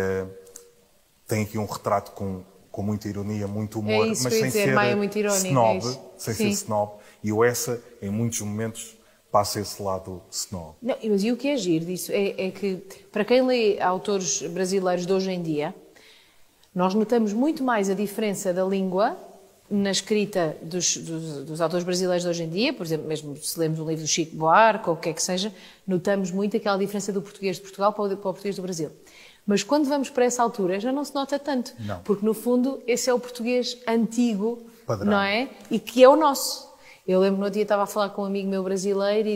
tem aqui um retrato com muita ironia, muito humor, isso mas que eu ia sem dizer, ser Maia é muito irónica, snob, sem Sim. ser snob. E o Eça, em muitos momentos, passa esse lado snob. Não, mas e o que é giro disso é que, para quem lê autores brasileiros de hoje em dia, nós notamos muito mais a diferença da língua na escrita dos autores brasileiros de hoje em dia, por exemplo, mesmo se lemos um livro do Chico Buarque ou o que é que seja, notamos muito aquela diferença do português de Portugal para o português do Brasil. Mas quando vamos para essa altura já não se nota tanto, Não. porque no fundo esse é o português antigo, Padrão. não é? E que é o nosso. Eu lembro no outro dia estava a falar com um amigo meu brasileiro e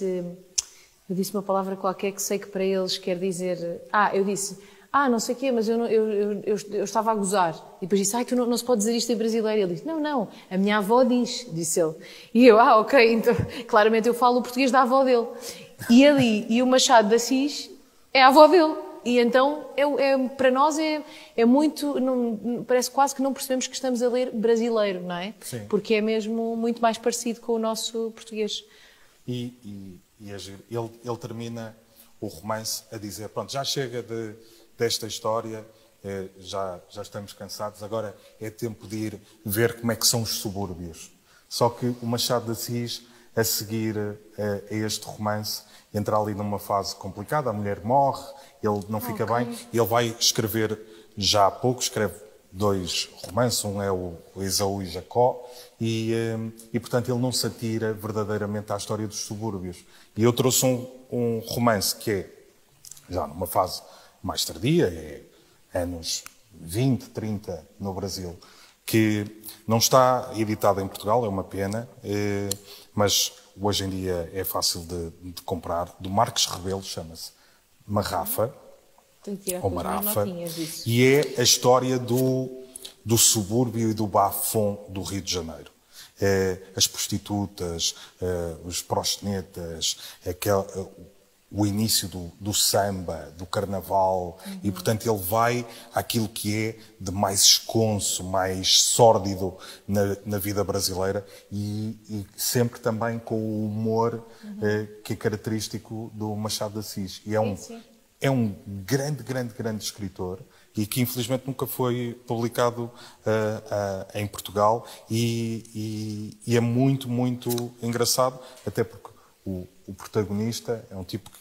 eu disse uma palavra qualquer que sei que para eles quer dizer... eu disse... não sei o quê, mas eu estava a gozar. E depois disse, tu não se pode dizer isto em brasileiro. Ele disse, não, a minha avó diz, disse ele. E eu, ok, então, claramente eu falo o português da avó dele. E o Machado de Assis é a avó dele. E então, para nós é muito, parece quase que não percebemos que estamos a ler brasileiro, não é? Sim. Porque é mesmo muito mais parecido com o nosso português. E é giro. Ele termina o romance a dizer, pronto, já chega desta história, já estamos cansados, agora é tempo de ir ver como é que são os subúrbios. Só que o Machado de Assis, a seguir a este romance, entra ali numa fase complicada, a mulher morre, ele não fica bem, e ele vai escrever já há pouco, escreve 2 romances, um é o Esaú e Jacó, e portanto ele não se atira verdadeiramente à história dos subúrbios. E eu trouxe um romance que é já numa fase mais tardia, é anos 20, 30 no Brasil, que não está editado em Portugal, é uma pena, mas hoje em dia é fácil de comprar, do Marques Rebelo, chama-se Marrafa, ou Marafa, e é a história do subúrbio e do bafão do Rio de Janeiro. As prostitutas, os proxenetas, o início do samba, do carnaval, e portanto ele vai àquilo que é de mais esconso, mais sórdido na vida brasileira e sempre também com o humor que é característico do Machado de Assis. E é um grande escritor e que infelizmente nunca foi publicado em Portugal e é muito engraçado, até porque o protagonista é um tipo que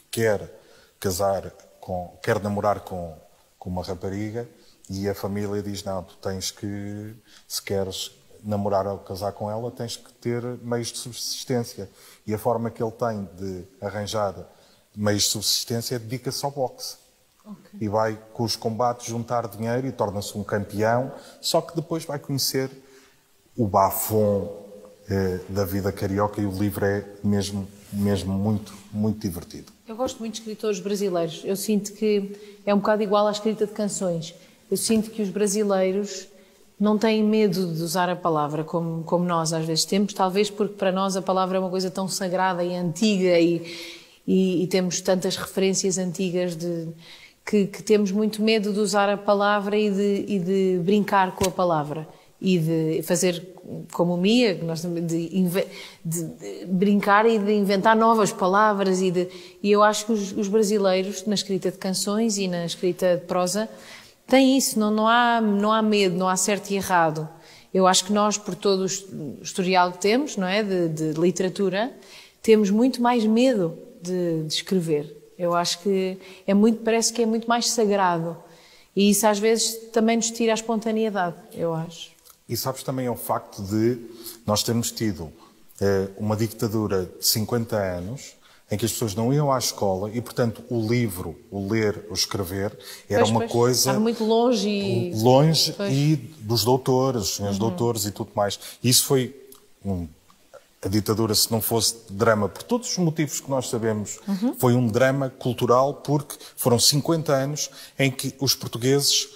quer namorar com uma rapariga e a família diz, não, tu tens que, se queres namorar ou casar com ela, tens que ter meios de subsistência. E a forma que ele tem de arranjar meios de subsistência dedica-se ao boxe. Okay. E vai com os combates juntar dinheiro e torna-se um campeão, só que depois vai conhecer o bafão da vida carioca e o livro é mesmo muito divertido. Eu gosto muito de escritores brasileiros. Eu sinto que é um bocado igual à escrita de canções. Eu sinto que os brasileiros não têm medo de usar a palavra como nós às vezes temos, talvez porque para nós a palavra é uma coisa tão sagrada e antiga e temos tantas referências antigas que temos muito medo de usar a palavra e de brincar com a palavra e de fazer como o Mia, de brincar e de inventar novas palavras e eu acho que os brasileiros na escrita de canções e na escrita de prosa têm isso, não há medo, não há certo e errado. Eu acho que nós, por todo o historial que temos, não é, de literatura, temos muito mais medo de escrever. Eu acho que parece que é muito mais sagrado. E isso às vezes também nos tira a espontaneidade, eu acho. E sabes também é o facto de nós termos tido uma ditadura de 50 anos em que as pessoas não iam à escola e, portanto, o livro, o ler, o escrever, era uma coisa... Estava muito longe e dos doutores, os senhores doutores e tudo mais. E isso foi... A ditadura, se não fosse drama, por todos os motivos que nós sabemos, foi um drama cultural porque foram 50 anos em que os portugueses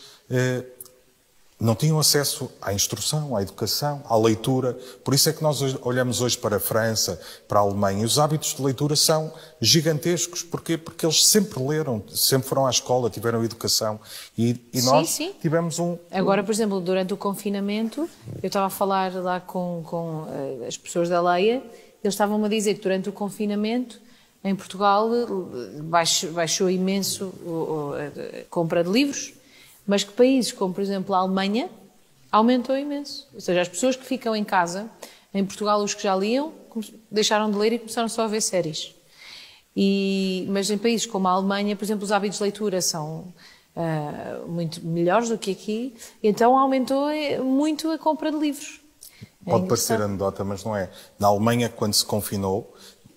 não tinham acesso à instrução, à educação, à leitura. Por isso é que nós olhamos hoje para a França, para a Alemanha, e os hábitos de leitura são gigantescos. Porquê? Porque eles sempre leram, sempre foram à escola, tiveram educação. E nós tivemos Agora, por exemplo, durante o confinamento, eu estava a falar lá com as pessoas da Leia, eles estavam-me a dizer que durante o confinamento, em Portugal, baixou imenso a compra de livros, mas que países como, por exemplo, a Alemanha, aumentou imenso. Ou seja, as pessoas que ficam em casa, em Portugal os que já liam, deixaram de ler e começaram só a ver séries. Mas em países como a Alemanha, por exemplo, os hábitos de leitura são muito melhores do que aqui, então aumentou muito a compra de livros. Pode parecer anedota, mas não é. Na Alemanha, quando se confinou,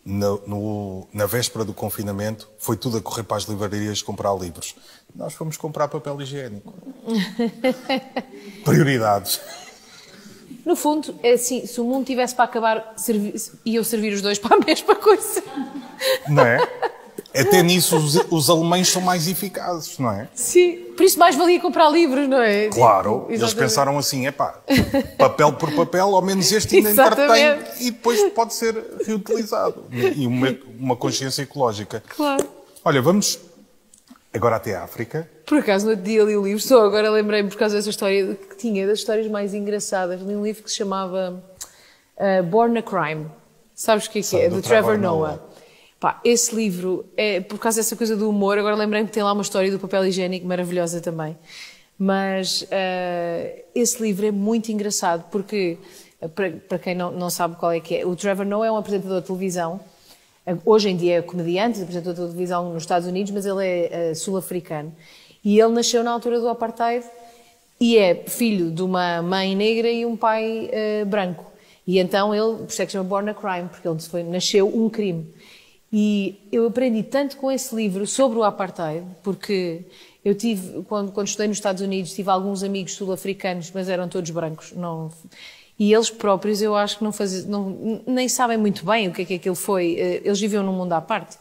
na véspera do confinamento, foi tudo a correr para as livrarias comprar livros. Nós fomos comprar papel higiênico. Prioridades. No fundo, é assim, se o mundo tivesse para acabar, iam servir os dois para a mesma coisa. Não é? Até nisso os alemães são mais eficazes, não é? Sim, por isso mais valia comprar livros, não é? Claro, eles pensaram assim, papel por papel, ao menos este ainda entretém e depois pode ser reutilizado. E uma consciência ecológica. Claro. Olha, vamos agora até a África. Por acaso, no outro dia li o livro, só agora lembrei-me por causa dessa história, que tinha das histórias mais engraçadas. Li um livro que se chamava Born a Crime. Sabes o que é? Do Trevor Noah. Esse livro, por causa dessa coisa do humor, agora lembrei-me que tem lá uma história do papel higiênico maravilhosa também. Mas esse livro é muito engraçado, porque, para quem não sabe qual é que é, o Trevor Noah é um apresentador de televisão. Hoje em dia é comediante, apresentador de televisão nos Estados Unidos, mas ele é sul-africano. E ele nasceu na altura do apartheid e é filho de uma mãe negra e um pai branco. E então ele, por isso é que se chama Born a Crime, porque ele nasceu um crime. E eu aprendi tanto com esse livro sobre o apartheid, porque eu tive, quando estudei nos Estados Unidos, tive alguns amigos sul-africanos, mas eram todos brancos. E eles próprios, eu acho que nem sabem muito bem o que é aquilo foi. Eles viviam num mundo à parte.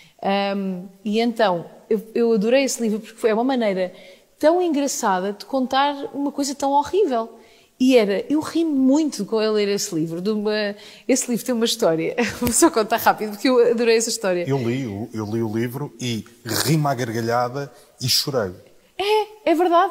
E então, eu adorei esse livro, porque é uma maneira tão engraçada de contar uma coisa tão horrível. Eu ri-me muito com ele ler esse livro. Esse livro tem uma história. Vou só contar rápido, porque eu adorei essa história. Eu li o livro e ri-me à gargalhada e chorei. É verdade.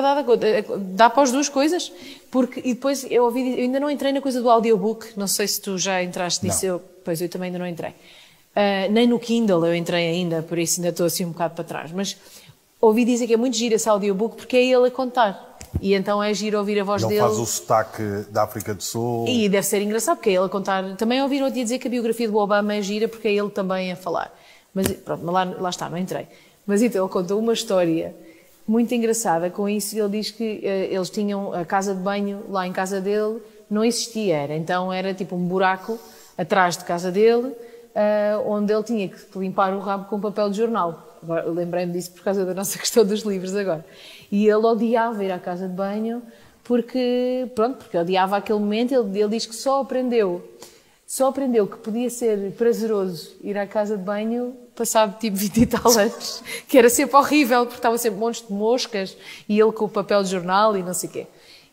Dá para as duas coisas. E depois eu ainda não entrei na coisa do audiobook. Não sei se tu já entraste nisso. Pois eu também ainda não entrei. Nem no Kindle eu entrei ainda, por isso ainda estou assim um bocado para trás. Mas ouvi dizer que é muito giro esse audiobook porque é ele a contar. E então é giro ouvir a voz dele. Ele faz o sotaque da África do Sul. E deve ser engraçado, porque é ele a contar. Também ouvi outro dia dizer que a biografia do Obama é gira, porque é ele também a falar. Mas pronto, lá está, não entrei. Mas então ele conta uma história muito engraçada com isso. Ele diz que eles tinham a casa de banho lá em casa dele, não existia. Então era tipo um buraco atrás de casa dele, onde ele tinha que limpar o rabo com papel de jornal. Agora, lembrei-me disso por causa da nossa questão dos livros agora. E ele odiava ir à casa de banho porque odiava aquele momento. Ele diz que só aprendeu que podia ser prazeroso ir à casa de banho passado tipo 20 e tal anos, que era sempre horrível porque estavam sempre montes de moscas e ele com o papel de jornal e não sei o quê.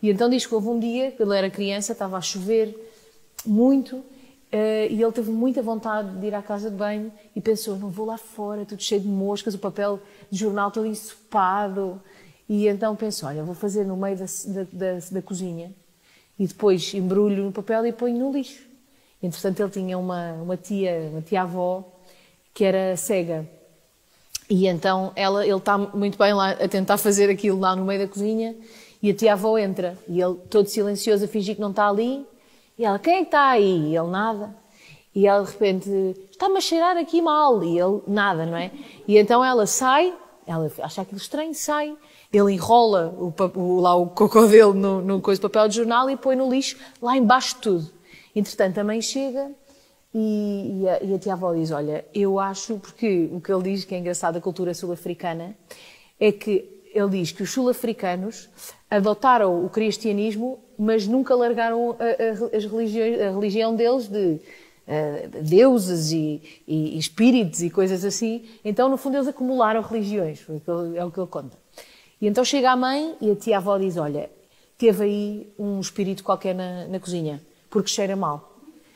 E então diz que houve um dia, que ele era criança, estava a chover muito, e ele teve muita vontade de ir à casa de banho e pensou, não vou lá fora, tudo cheio de moscas, o papel de jornal todo ensopado. E então pensou, olha, vou fazer no meio da cozinha e depois embrulho no papel e ponho no lixo. Entretanto, ele tinha uma tia-avó, que era cega. E então ele está muito bem lá a tentar fazer aquilo lá no meio da cozinha e a tia-avó entra. E ele, todo silencioso, a fingir que não está ali. E ela, quem é que está aí? E ele, nada. E ela, de repente, está-me a cheirar aqui mal. E ele, nada, não é? E então ela sai, ela acha aquilo estranho, sai. Ele enrola o cocô dele no coisa de papel de jornal e põe no lixo, lá embaixo de tudo. Entretanto, a mãe chega e a tia-avó diz, olha, eu acho, porque o que ele diz que é engraçado da cultura sul-africana, é que ele diz que os sul-africanos adotaram o cristianismo, mas nunca largaram a religião deles de deuses e espíritos e coisas assim. Então, no fundo, eles acumularam religiões, é o que ele conta. E então chega a mãe e a tia-avó diz, olha, teve aí um espírito qualquer na cozinha, porque cheira mal.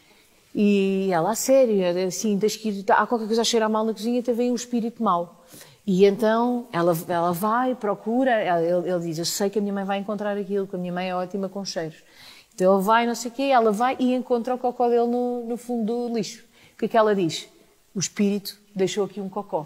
E ela, a sério, assim, há qualquer coisa a cheirar mal na cozinha, teve aí um espírito mau. E então ela vai, procura, ele diz, eu sei que a minha mãe vai encontrar aquilo, que a minha mãe é ótima com cheiros. Então ele vai, não sei o quê, ela vai e encontra o cocó dele no fundo do lixo. O que é que ela diz? O espírito deixou aqui um cocó.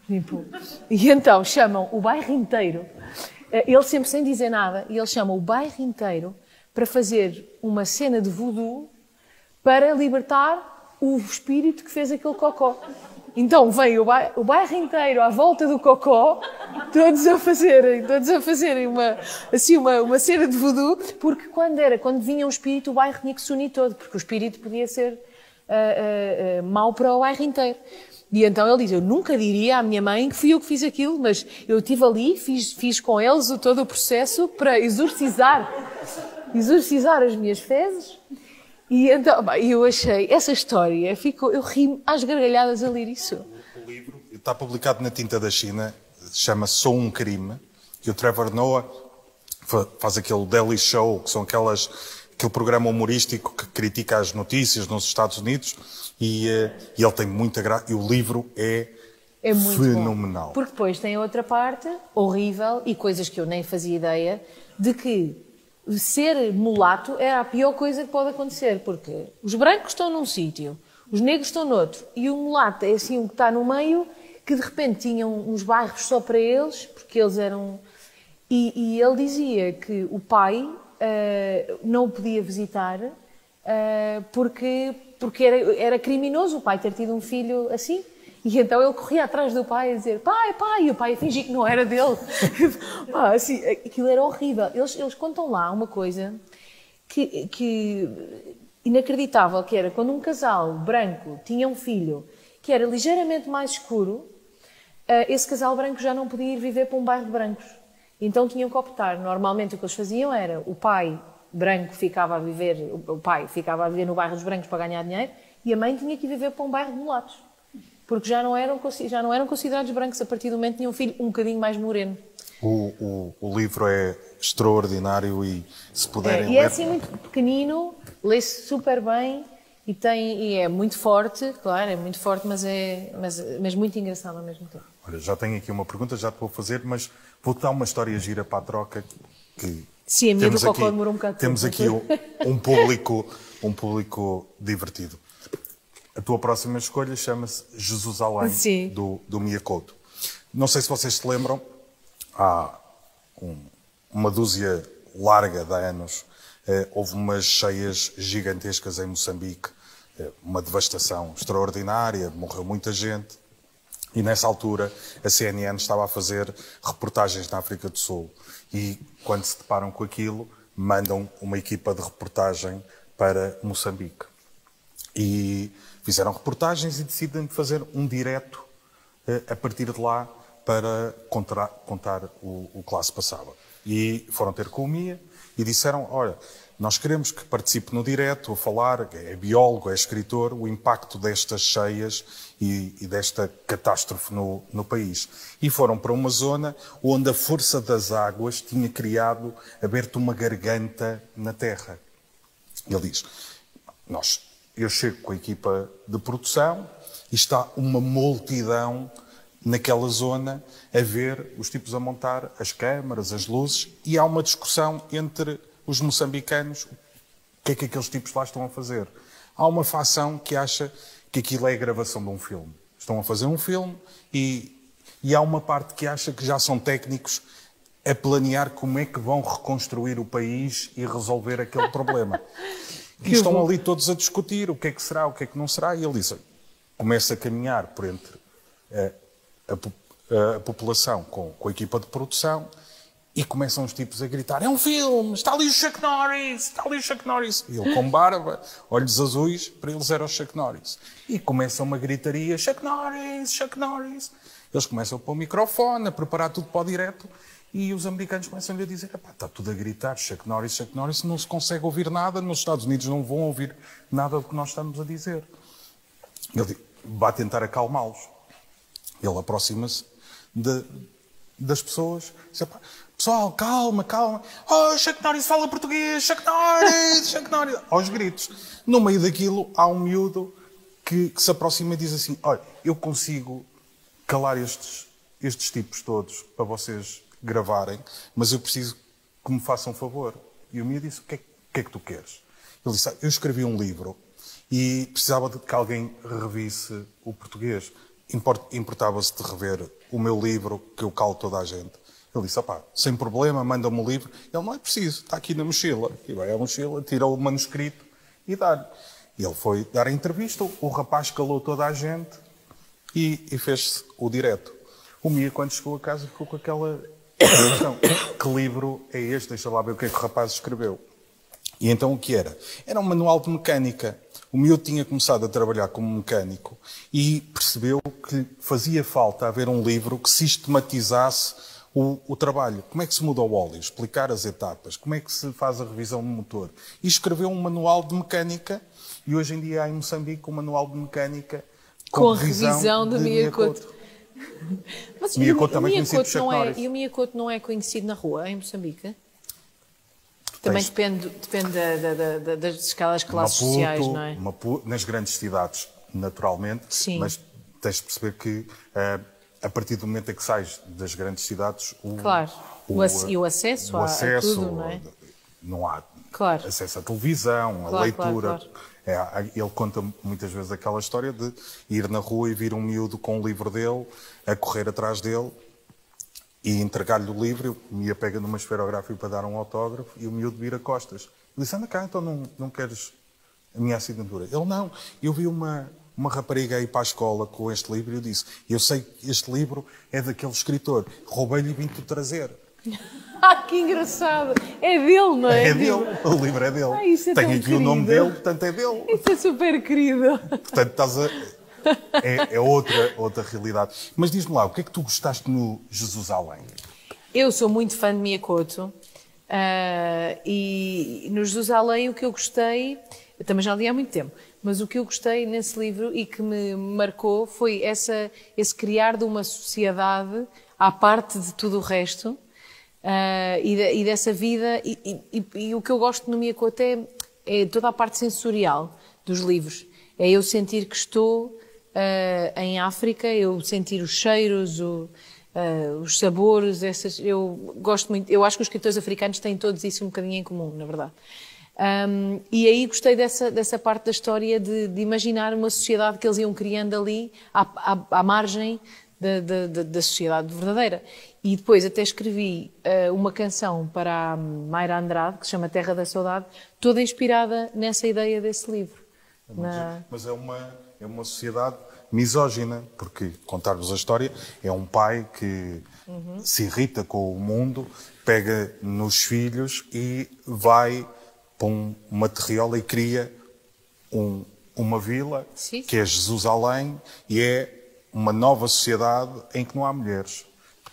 E então chamam o bairro inteiro, ele sempre sem dizer nada, e eles chamam o bairro inteiro para fazer uma cena de voodoo para libertar o espírito que fez aquele cocó. Então vem o bairro inteiro à volta do cocó, todos a fazerem uma cena de voodoo, porque quando vinha um espírito, o bairro tinha que se unir todo, porque o espírito podia ser mau para o bairro inteiro. E então ele diz, eu nunca diria à minha mãe que fui eu que fiz aquilo, mas eu estive ali, fiz com eles todo o processo para exorcizar as minhas fezes. E então, eu achei essa história, eu ri às gargalhadas a ler isso. O livro está publicado na Tinta da China, chama Sou um Crime, e o Trevor Noah faz aquele Daily Show, que são aquele programa humorístico que critica as notícias nos Estados Unidos, e ele tem muita graça, e o livro é muito fenomenal. Bom, porque depois tem outra parte horrível, e coisas que eu nem fazia ideia, de que ser mulato é a pior coisa que pode acontecer, porque os brancos estão num sítio, os negros estão noutro, e o mulato é assim um que está no meio, que de repente tinham uns bairros só para eles, porque eles eram... E ele dizia que o pai não o podia visitar porque era criminoso o pai ter tido um filho assim. E então ele corria atrás do pai a dizer pai, e o pai a fingir que não era dele. Assim, aquilo era horrível. Eles contam lá uma coisa que inacreditável, que era quando um casal branco tinha um filho que era ligeiramente mais escuro, esse casal branco já não podia ir viver para um bairro de brancos. Então tinham que optar. Normalmente o que eles faziam era o pai branco ficava a viver no bairro dos brancos para ganhar dinheiro e a mãe tinha que ir viver para um bairro de mulatos. Porque já não eram considerados brancos a partir do momento que tinham um filho um bocadinho mais moreno. O livro é extraordinário e se puderem ler... E é assim muito pequenino, lê-se super bem e é muito forte, claro, é muito forte, mas muito engraçado ao mesmo tempo. Olha, já tenho aqui uma pergunta, já te vou fazer, mas vou-te dar uma história gira para a troca que... Sim, a minha do cocó demorou um bocado. Temos aqui um público divertido. A tua próxima escolha chama-se Jesus Além, do Mia Couto. Não sei se vocês se lembram, há uma dúzia larga de anos, houve umas cheias gigantescas em Moçambique, uma devastação extraordinária, morreu muita gente. E nessa altura a CNN estava a fazer reportagens na África do Sul. E quando se deparam com aquilo, mandam uma equipa de reportagem para Moçambique. E fizeram reportagens e decidem fazer um direto a partir de lá para contar o que lá se passava. E foram ter com o Mia e disseram, olha, nós queremos que participe no direto, a falar, é biólogo, é escritor, o impacto destas cheias e desta catástrofe no país. E foram para uma zona onde a força das águas tinha aberto uma garganta na terra. Ele diz, eu chego com a equipa de produção e está uma multidão naquela zona a ver os tipos a montar as câmaras, as luzes, e há uma discussão entre os moçambicanos, o que é que aqueles tipos lá estão a fazer. Há uma facção que acha que aquilo é a gravação de um filme. Estão a fazer um filme e há uma parte que acha que já são técnicos a planear como é que vão reconstruir o país e resolver aquele problema. E estão ali todos a discutir o que é que será, o que é que não será, e ele diz, começa a caminhar por entre a população com a equipa de produção e começam os tipos a gritar, é um filme, está ali o Chuck Norris, está ali o Chuck Norris. E ele com barba, olhos azuis, para eles era o Chuck Norris. E começa uma gritaria, Chuck Norris, Chuck Norris. Eles começam a pôr o microfone, a preparar tudo para o direto e os americanos começam a dizer, está tudo a gritar, Chuck Norris, não se consegue ouvir nada, nos Estados Unidos não vão ouvir nada do que nós estamos a dizer. Ele vai tentar acalmá-los. Ele aproxima-se das pessoas e diz, pessoal, calma, calma. Oh, Chuck Norris fala português, Chuck Norris, Chuck Norris. Aos gritos. No meio daquilo há um miúdo que se aproxima e diz assim, olha, eu consigo calar estes tipos todos para vocês gravarem, mas eu preciso que me façam um favor. E o miúdo disse, o que é que tu queres? Ele disse, eu escrevi um livro e precisava de que alguém revisse o português. Importava-se de rever o meu livro, que eu calo toda a gente. Ele disse, sem problema, manda-me o livro. Ele, não é preciso, está aqui na mochila. E vai à mochila, tira o manuscrito e dá-lhe. Ele foi dar a entrevista, o rapaz calou toda a gente e fez-se o direto. O Mia, quando chegou a casa, ficou com aquela questão. Que livro é este? Deixa lá ver o que é que o rapaz escreveu. E então o que era? Era um manual de mecânica. O miúdo tinha começado a trabalhar como mecânico e percebeu que fazia falta haver um livro que sistematizasse o trabalho. Como é que se muda o óleo? Explicar as etapas. Como é que se faz a revisão do motor? E escreveu um manual de mecânica e hoje em dia há em Moçambique um manual de mecânica com revisão de Mia Couto. Mas Mia Couto também conhecido por Chuck Norris. E o Mia Couto não é conhecido na rua, em Moçambique? Também depende das escalas classes sociais, não é? Nas grandes cidades, naturalmente, sim. Mas tens de perceber que a partir do momento em que sais das grandes cidades... Claro, o acesso a tudo, não é? Não há claro. acesso à televisão, à leitura. Claro. Ele conta muitas vezes aquela história de ir na rua e vir um miúdo com o livro dele, a correr atrás dele, e entregar-lhe o livro, o Mia pega numa esferográfica para dar um autógrafo e o miúdo vira costas. Ele disse, anda cá, então não queres a minha assinatura? Ele, não, eu vi uma rapariga aí para a escola com este livro e eu disse, eu sei que este livro é daquele escritor, roubei-lhe e vim-te trazer. Que engraçado! É dele, não é? É dele, o livro é dele. Isso é tem aqui querido. O nome dele, portanto é dele. Isso é super querido. Portanto, é outra realidade. Mas diz-me lá, o que é que tu gostaste no Jesus Além? Eu sou muito fã de Mia Couto e no Jesus Além o que eu gostei, eu também já li há muito tempo, mas o que eu gostei nesse livro e que me marcou foi esse criar de uma sociedade à parte de tudo o resto e dessa vida. E o que eu gosto no Mia Couto é toda a parte sensorial dos livros. É eu sentir que estou em África, eu sentir os cheiros, os sabores, eu gosto muito. Eu acho que os escritores africanos têm todos isso um bocadinho em comum, na verdade. E aí gostei dessa parte da história de imaginar uma sociedade que eles iam criando ali à margem da sociedade verdadeira. E depois até escrevi uma canção para a Mayra Andrade, que se chama Terra da Saudade, toda inspirada nessa ideia desse livro. Mas é uma sociedade misógina, porque, contar-vos a história, é um pai que se irrita com o mundo, pega nos filhos e vai para uma terriola e cria uma vila, que é Jesus Além, e é uma nova sociedade em que não há mulheres.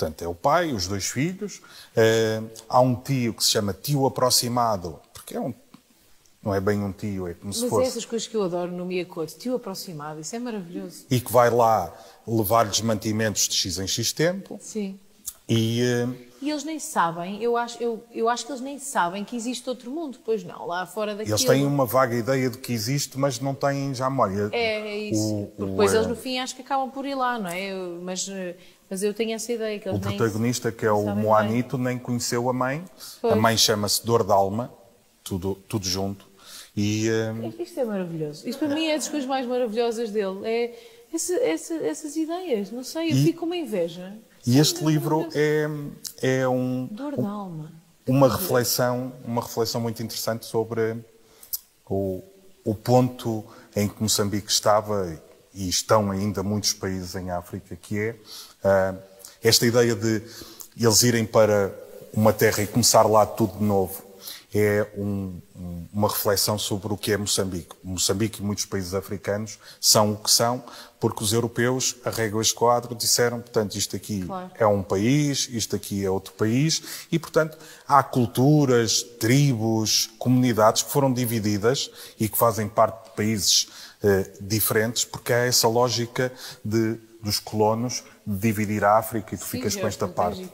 Portanto, é o pai, os 2 filhos, há um tio que se chama tio aproximado, porque não é bem um tio, é como se fosse... Mas é essas coisas que eu adoro no Miyakoto, tio aproximado, isso é maravilhoso. E que vai lá levar-lhes mantimentos de X em X tempo. Sim. E eles nem sabem, eu acho que eles nem sabem que existe outro mundo, pois não, lá fora daquilo. eles têm uma vaga ideia de que existe, mas não têm já memória. É isso. Porque depois eles no fim acho que acabam por ir lá, não é? Mas eu tenho essa ideia que eles O protagonista, que é o Moanito, nem conheceu a mãe. Pois. A mãe chama-se Dor d'Alma, tudo junto. E, isto é maravilhoso. Isto para mim é das coisas mais maravilhosas dele. É essas ideias, não sei, eu fico com uma inveja. E este livro é Dor d'Alma. Uma reflexão muito interessante sobre o ponto em que Moçambique estava, e estão ainda muitos países em África, que é esta ideia de eles irem para uma terra e começar lá tudo de novo. É uma reflexão sobre o que é Moçambique. Moçambique e muitos países africanos são o que são, porque os europeus, a régua e esquadro, disseram, portanto, isto aqui é um país, isto aqui é outro país, e, portanto, há culturas, tribos, comunidades que foram divididas e que fazem parte de países diferentes, porque há essa lógica dos colonos de dividir a África e tu ficas com esta parte.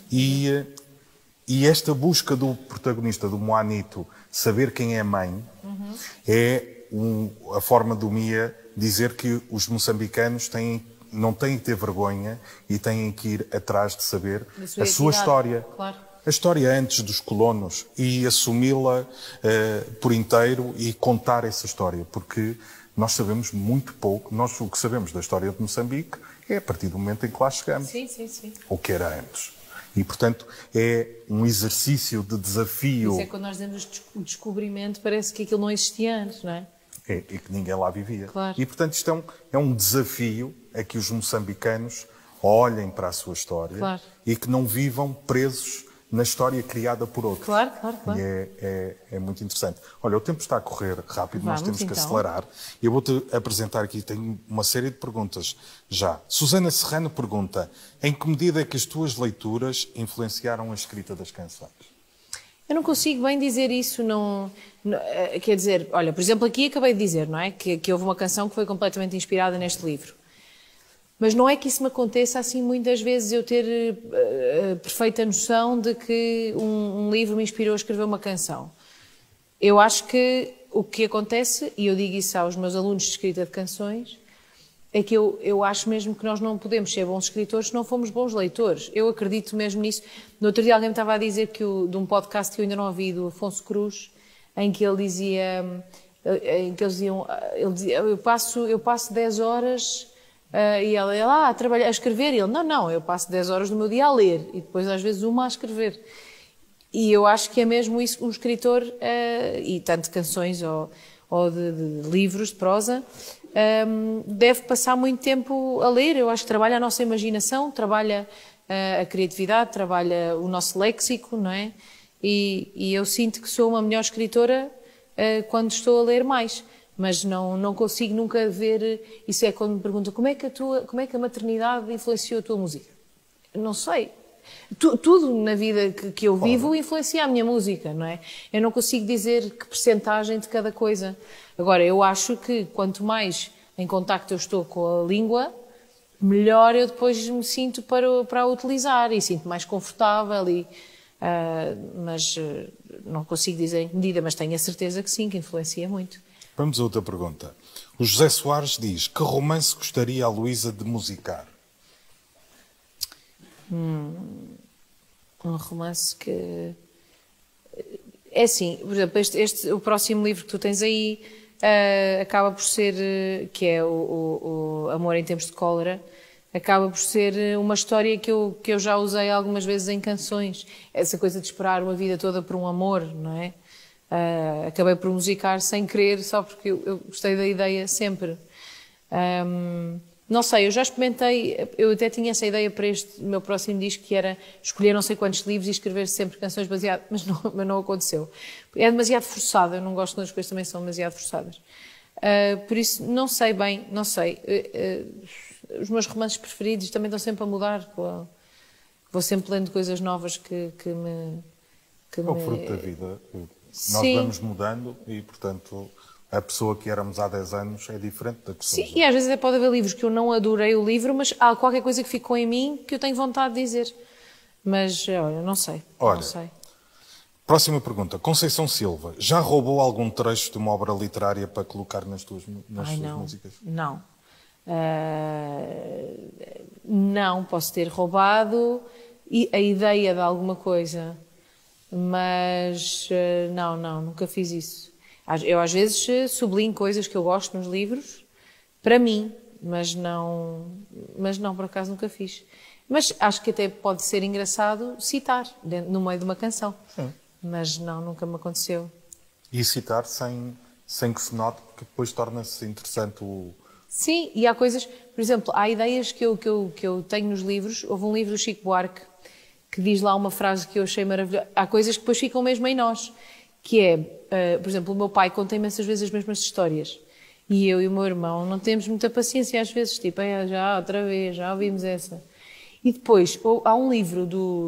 E esta busca do protagonista, do Moanito, saber quem é a mãe, é a forma do Mia dizer que os moçambicanos não têm que ter vergonha e têm que ir atrás de saber a sua história. Claro. A história antes dos colonos e assumi-la por inteiro e contar essa história, porque nós sabemos muito pouco. Nós o que sabemos da história de Moçambique é a partir do momento em que lá chegamos. Sim, sim, sim. Ou que era antes. E, portanto, é um exercício de desafio. Isso é quando nós dizemos o descobrimento, parece que aquilo não existia antes, não é? E que ninguém lá vivia. Claro. E, portanto, isto é um desafio a que os moçambicanos olhem para a sua história e que não vivam presos na história criada por outros. Claro. E é muito interessante. Olha, o tempo está a correr rápido, nós temos que acelerar. Eu vou-te apresentar aqui, tenho uma série de perguntas já. Susana Serrano pergunta, em que medida é que as tuas leituras influenciaram a escrita das canções? Eu não consigo bem dizer isso, quer dizer, olha, por exemplo, aqui acabei de dizer, não é? Que houve uma canção que foi completamente inspirada neste livro. Mas não é que isso me aconteça assim muitas vezes eu ter perfeita noção de que um livro me inspirou a escrever uma canção. Eu acho que o que acontece, e eu digo isso aos meus alunos de escrita de canções, é que eu acho mesmo que nós não podemos ser bons escritores se não formos bons leitores. Eu acredito mesmo nisso. No outro dia alguém me estava a dizer de um podcast que eu ainda não ouvi, do Afonso Cruz, em que ele dizia, eu passo 10 horas... e ela lá a escrever, e ele, não, eu passo 10 horas do meu dia a ler, e depois às vezes uma a escrever. E eu acho que é mesmo isso, um escritor, e tanto de canções ou de livros de prosa, deve passar muito tempo a ler. Eu acho que trabalha a nossa imaginação, trabalha a criatividade, trabalha o nosso léxico, não é? E eu sinto que sou uma melhor escritora quando estou a ler mais. Mas não consigo nunca ver... Isso é quando me perguntam como é que a maternidade influenciou a tua música. Não sei. Tudo na vida que eu vivo influencia a minha música, não é? Eu não consigo dizer que percentagem de cada coisa. Agora, eu acho que quanto mais em contacto eu estou com a língua, melhor eu depois me sinto para a utilizar e sinto mais confortável. Mas não consigo dizer em que medida, mas tenho a certeza que sim, que influencia muito. Vamos a outra pergunta. O José Soares diz, que romance gostaria a Luísa de musicar? Um romance que... É assim, por exemplo, o próximo livro que tu tens aí acaba por ser, que é o Amor em Tempos de Cólera, acaba por ser uma história que eu já usei algumas vezes em canções. Essa coisa de esperar uma vida toda por um amor, não é? Acabei por musicar sem querer, só porque eu gostei da ideia sempre. Não sei, eu já experimentei, eu até tinha essa ideia para este meu próximo disco, que era escolher não sei quantos livros e escrever sempre canções baseadas, mas não aconteceu. É demasiado forçado, eu não gosto quando as coisas também são demasiado forçadas. Por isso, não sei bem, não sei. Os meus romances preferidos também estão sempre a mudar vou sempre lendo coisas novas que É o fruto da vida. Nós Sim. vamos mudando e, portanto, a pessoa que éramos há 10 anos é diferente da que somos Sim, e às vezes até pode haver livros que eu não adorei o livro, mas há qualquer coisa que ficou em mim que eu tenho vontade de dizer. Mas, olha, não sei. Olha, não sei. Próxima pergunta. Conceição Silva, já roubou algum trecho de uma obra literária para colocar nas suas Não, músicas? não. Não posso ter roubado a ideia de alguma coisa, mas não, nunca fiz isso. Eu às vezes sublinho coisas que eu gosto nos livros, para mim, mas não, por acaso nunca fiz. Mas acho que até pode ser engraçado citar no meio de uma canção. Sim. Mas não, nunca me aconteceu. E citar sem que se note, porque depois torna-se interessante o... Sim, e há coisas, por exemplo, há ideias que eu tenho nos livros. Houve um livro do Chico Buarque que diz lá uma frase que eu achei maravilhosa. Há coisas que depois ficam mesmo em nós, que é, por exemplo, o meu pai conta imensas vezes as mesmas histórias. E eu e o meu irmão não temos muita paciência às vezes, tipo, já outra vez, já ouvimos essa. E depois, há um livro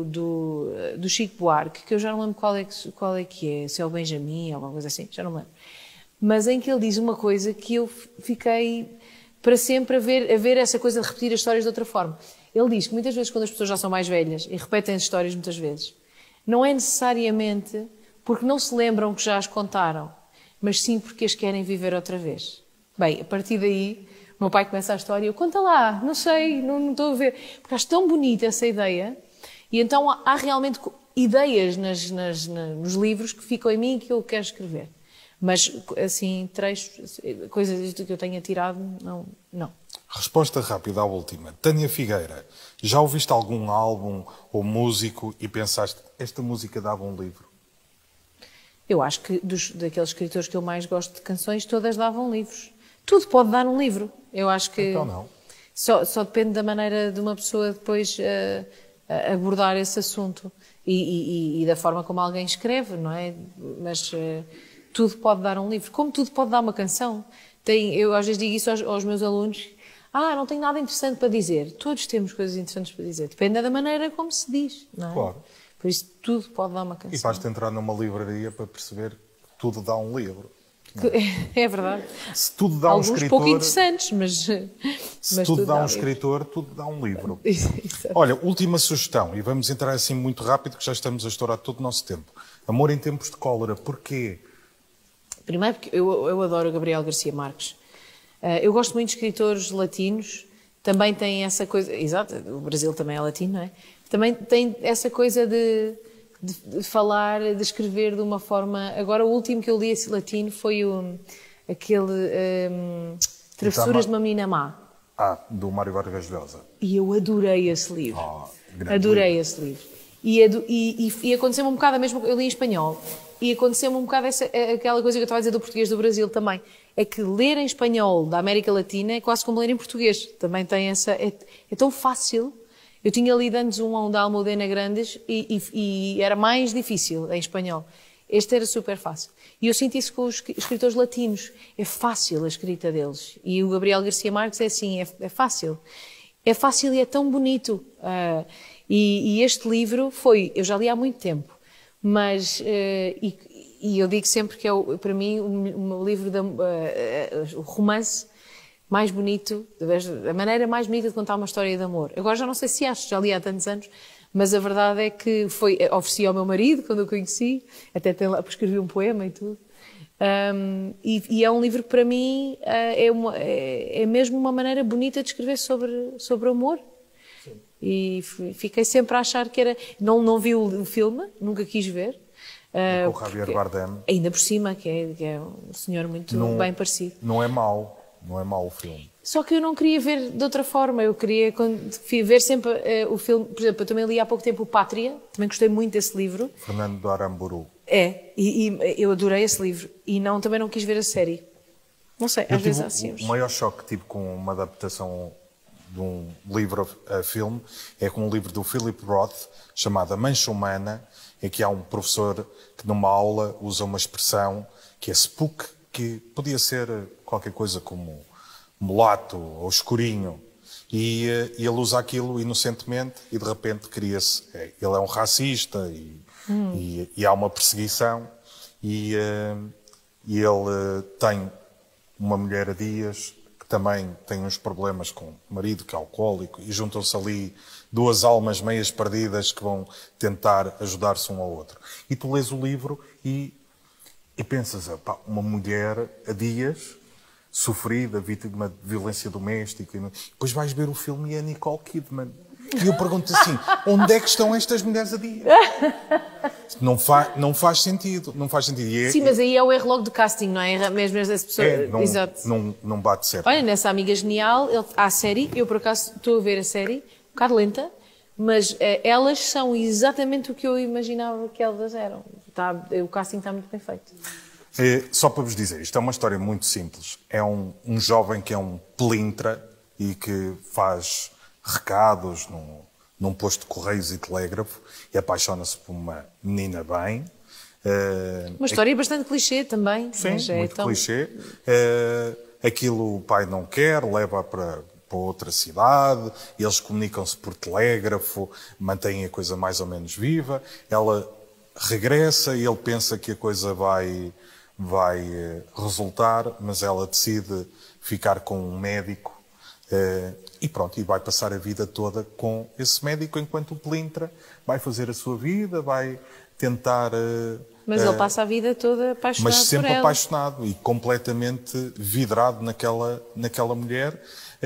do Chico Buarque, que eu já não lembro qual é que é, se é o Benjamin ou alguma coisa assim, já não lembro. Mas em que ele diz uma coisa que eu fiquei para sempre a ver essa coisa de repetir as histórias de outra forma. Ele diz que muitas vezes quando as pessoas já são mais velhas e repetem as histórias muitas vezes, não é necessariamente porque não se lembram que já as contaram, mas sim porque as querem viver outra vez. Bem, a partir daí... O meu pai começa a história e eu, conta lá, não sei, não estou a ver. Porque acho tão bonita essa ideia. E então há realmente ideias nos livros que ficam em mim e que eu quero escrever. Mas, assim, trechos, coisas que eu tenha tirado, não. Resposta rápida à última. Tânia Figueira, já ouviste algum álbum ou músico e pensaste, esta música dava um livro? Eu acho que daqueles escritores que eu mais gosto de canções, todas davam livros. Tudo pode dar um livro. Eu acho que Então não. Só depende da maneira de uma pessoa depois abordar esse assunto e da forma como alguém escreve, não é? Mas tudo pode dar um livro, como tudo pode dar uma canção. Eu às vezes digo isso aos meus alunos, não tenho nada interessante para dizer. Todos temos coisas interessantes para dizer. Depende da maneira como se diz, não é? Claro. Por isso tudo pode dar uma canção. E basta entrar numa livraria para perceber que tudo dá um livro. É verdade. Se tudo dá Alguns um escritor... pouco interessantes, mas tudo dá um livro. escritor, tudo dá um livro. Exato. Olha, última sugestão, e vamos entrar assim muito rápido, que já estamos a estourar todo o nosso tempo. Amor em tempos de cólera, porquê? Primeiro porque eu adoro o Gabriel Garcia Marques. Eu gosto muito de escritores latinos, também tem essa coisa... Exato, o Brasil também é latino, não é? Também tem essa coisa de falar, de escrever de uma forma... Agora, o último que eu li esse latino foi aquele Travessuras de uma Menina Má. Do Mário Vargas Llosa. E eu adorei esse livro. Adorei esse livro. E aconteceu-me um bocado, mesmo eu li em espanhol, e aconteceu-me um bocado aquela coisa que eu estava a dizer do português do Brasil também. É que ler em espanhol da América Latina é quase como ler em português. Também tem essa... É tão fácil... Eu tinha lido antes um da Almudena Grandes e era mais difícil em espanhol. Este era super fácil. E eu sinto isso com os escritores latinos. É fácil a escrita deles. E o Gabriel Garcia Marques é assim, é fácil. É fácil e é tão bonito. E este livro eu já li há muito tempo, mas, e eu digo sempre que é, para mim, o livro, o romance mais bonito, a maneira mais bonita de contar uma história de amor. Agora já não sei se acho, já li há tantos anos, mas a verdade é que ofereci ao meu marido quando o conheci, até escrevi um poema e tudo. E é um livro que para mim é mesmo uma maneira bonita de escrever sobre o amor. Sim. E fiquei sempre a achar que era... Não vi o filme, nunca quis ver. Com o Javier Bardem. Ainda por cima, que é um senhor muito bem parecido. Não é mau o filme. Só que eu não queria ver de outra forma, eu queria ver sempre o filme. Por exemplo, eu também li há pouco tempo o Pátria, também gostei muito desse livro. Fernando do Aramburu. E eu adorei esse livro. E também não quis ver a série. Não sei, às vezes há assim. O maior choque que tive com uma adaptação de um livro a filme é com um livro do Philip Roth, chamado A Mancha Humana, em que há um professor que numa aula usa uma expressão que é spook, que podia ser qualquer coisa como mulato ou escurinho. ele usa aquilo inocentemente e de repente cria-se. Ele é um racista e há uma perseguição e ele tem uma mulher a dias que também tem uns problemas com o marido, que é alcoólico, e juntam-se ali duas almas meias perdidas que vão tentar ajudar-se um ao outro. E tu lês o livro e pensas, pá, uma mulher a dias, sofrida, vítima de violência doméstica. Depois vais ver o filme e é Nicole Kidman. E eu pergunto assim, onde é que estão estas mulheres a dias? Não faz sentido. Não faz sentido. Sim, mas aí é o erro logo de casting, não é? Mesmo essa pessoa. Exato. Não bate certo. Olha, nessa Amiga Genial, há a série, eu por acaso estou a ver a série, um bocado lenta, mas elas são exatamente o que eu imaginava que elas eram. O casting está muito bem feito. Só para vos dizer, isto é uma história muito simples. É um jovem que é um pelintra e que faz recados num posto de correios e telégrafo e apaixona-se por uma menina bem. Uma história bastante clichê também. Sim, muito clichê. Aquilo o pai não quer, leva para outra cidade, eles comunicam-se por telégrafo, mantêm a coisa mais ou menos viva. Ela regressa e ele pensa que a coisa vai resultar, mas ela decide ficar com um médico e pronto, e vai passar a vida toda com esse médico, enquanto o pelintra vai fazer a sua vida, vai tentar... Mas ele passa a vida toda apaixonado por ela. Mas sempre apaixonado e completamente vidrado naquela mulher.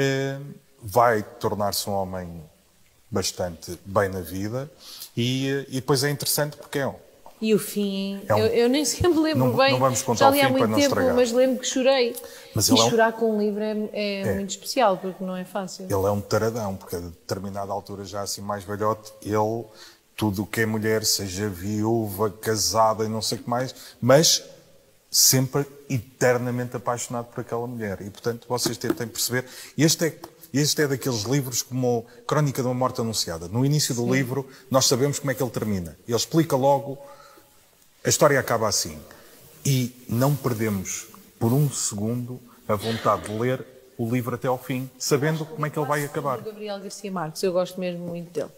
Vai tornar-se um homem bastante bem na vida e depois é interessante porque E o fim, eu nem sempre me lembro bem, não vamos contar já li o fim há muito para não tempo, estragar. mas lembro que chorei. Mas e chorar com um livro é muito especial, porque não é fácil. Ele é um taradão, porque a determinada altura, já assim mais velhote, ele, tudo o que é mulher, seja viúva, casada e não sei o que mais, mas sempre eternamente apaixonado por aquela mulher. E, portanto, vocês tentem perceber. Este é daqueles livros como Crónica de uma Morte Anunciada. No início do livro, nós sabemos como é que ele termina. Ele explica logo, a história acaba assim. E não perdemos por um segundo a vontade de ler o livro até ao fim, sabendo como é que ele vai acabar. Gabriel Garcia Marques, eu gosto mesmo muito dele.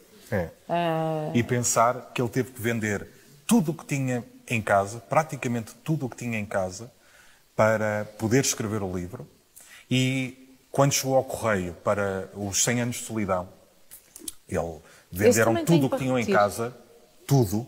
E pensar que ele teve que vender tudo o que tinha em casa, praticamente tudo o que tinha em casa, para poder escrever o livro. E quando chegou ao correio para os 100 anos de solidão, venderam tudo o que tinham em casa, tudo,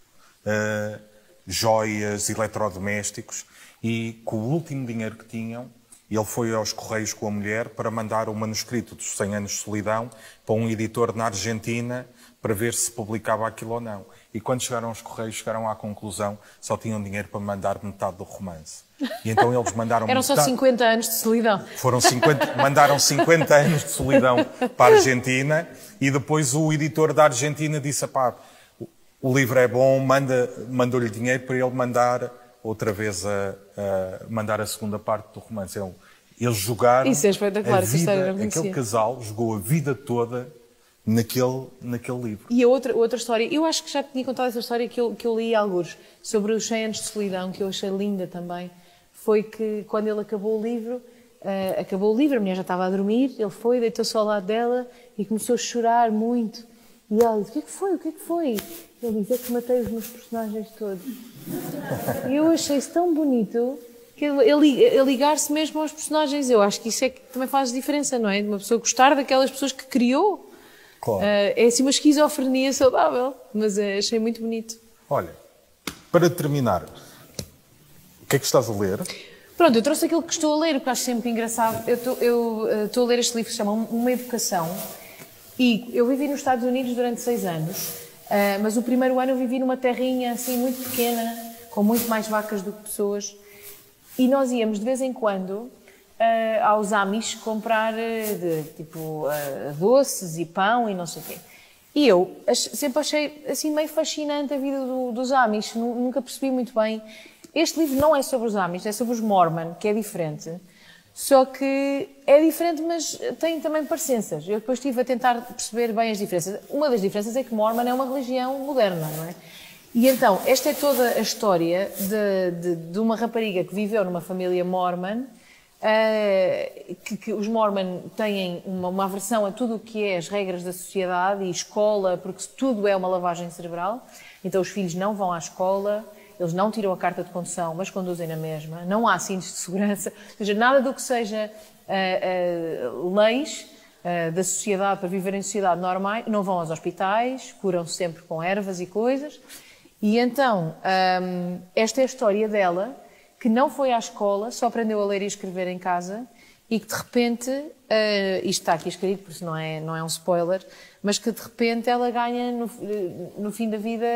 joias, eletrodomésticos, e com o último dinheiro que tinham, ele foi aos correios com a mulher para mandar o manuscrito dos 100 anos de solidão para um editor na Argentina para ver se publicava aquilo ou não. E quando chegaram aos correios, chegaram à conclusão que só tinham dinheiro para mandar metade do romance. E então eles mandaram Eram só 50 anos de solidão. Mandaram 50 anos de solidão para a Argentina e depois o editor da Argentina disse, pá, o livro é bom, mandou-lhe dinheiro para ele mandar outra vez mandar a segunda parte do romance. Eles jogaram... Isso é espetacular, essa história não conhecia. Aquele casal jogou a vida toda naquele livro. E a outra história, eu acho que já tinha contado essa história que eu li alguns, sobre os 100 anos de solidão, que eu achei linda também, foi que quando ele acabou o livro, a mulher já estava a dormir, ele foi, deitou-se ao lado dela e começou a chorar muito. E ela disse, o que é que foi? Ele disse, é que matei os meus personagens todos. E eu achei isso tão bonito, que ele ligar-se mesmo aos personagens. Eu acho que isso é que também faz diferença, não é? De uma pessoa gostar daquelas pessoas que criou. Claro. É assim uma esquizofrenia saudável, mas achei muito bonito. Olha, para terminar, o que é que estás a ler? Pronto, eu trouxe aquilo que estou a ler, porque acho sempre engraçado. Eu estou a ler este livro que se chama Uma Educação, e eu vivi nos Estados Unidos durante 6 anos, mas o primeiro ano eu vivi numa terrinha assim muito pequena, com muito mais vacas do que pessoas, e nós íamos de vez em quando aos Amish comprar doces e pão e não sei o quê. E eu sempre achei assim meio fascinante a vida dos Amish, nunca percebi muito bem. Este livro não é sobre os Amish, é sobre os Mormon, que é diferente. Só que é diferente, mas tem também parecenças. Eu depois estive a tentar perceber bem as diferenças. Uma das diferenças é que Mormon é uma religião moderna, não é? E então, esta é toda a história de uma rapariga que viveu numa família Mormon que os Mormon têm uma aversão a tudo o que é as regras da sociedade e escola, porque tudo é uma lavagem cerebral. Então os filhos não vão à escola, eles não tiram a carta de condução, mas conduzem na mesma. Não há cintos de segurança, ou seja, nada do que seja leis da sociedade para viver em sociedade normais. Não vão aos hospitais, curam-se sempre com ervas e coisas. E então, esta é a história dela, que não foi à escola, só aprendeu a ler e escrever em casa, e que de repente, isto está aqui escrito, por isso não é um spoiler, mas que de repente ela ganha no fim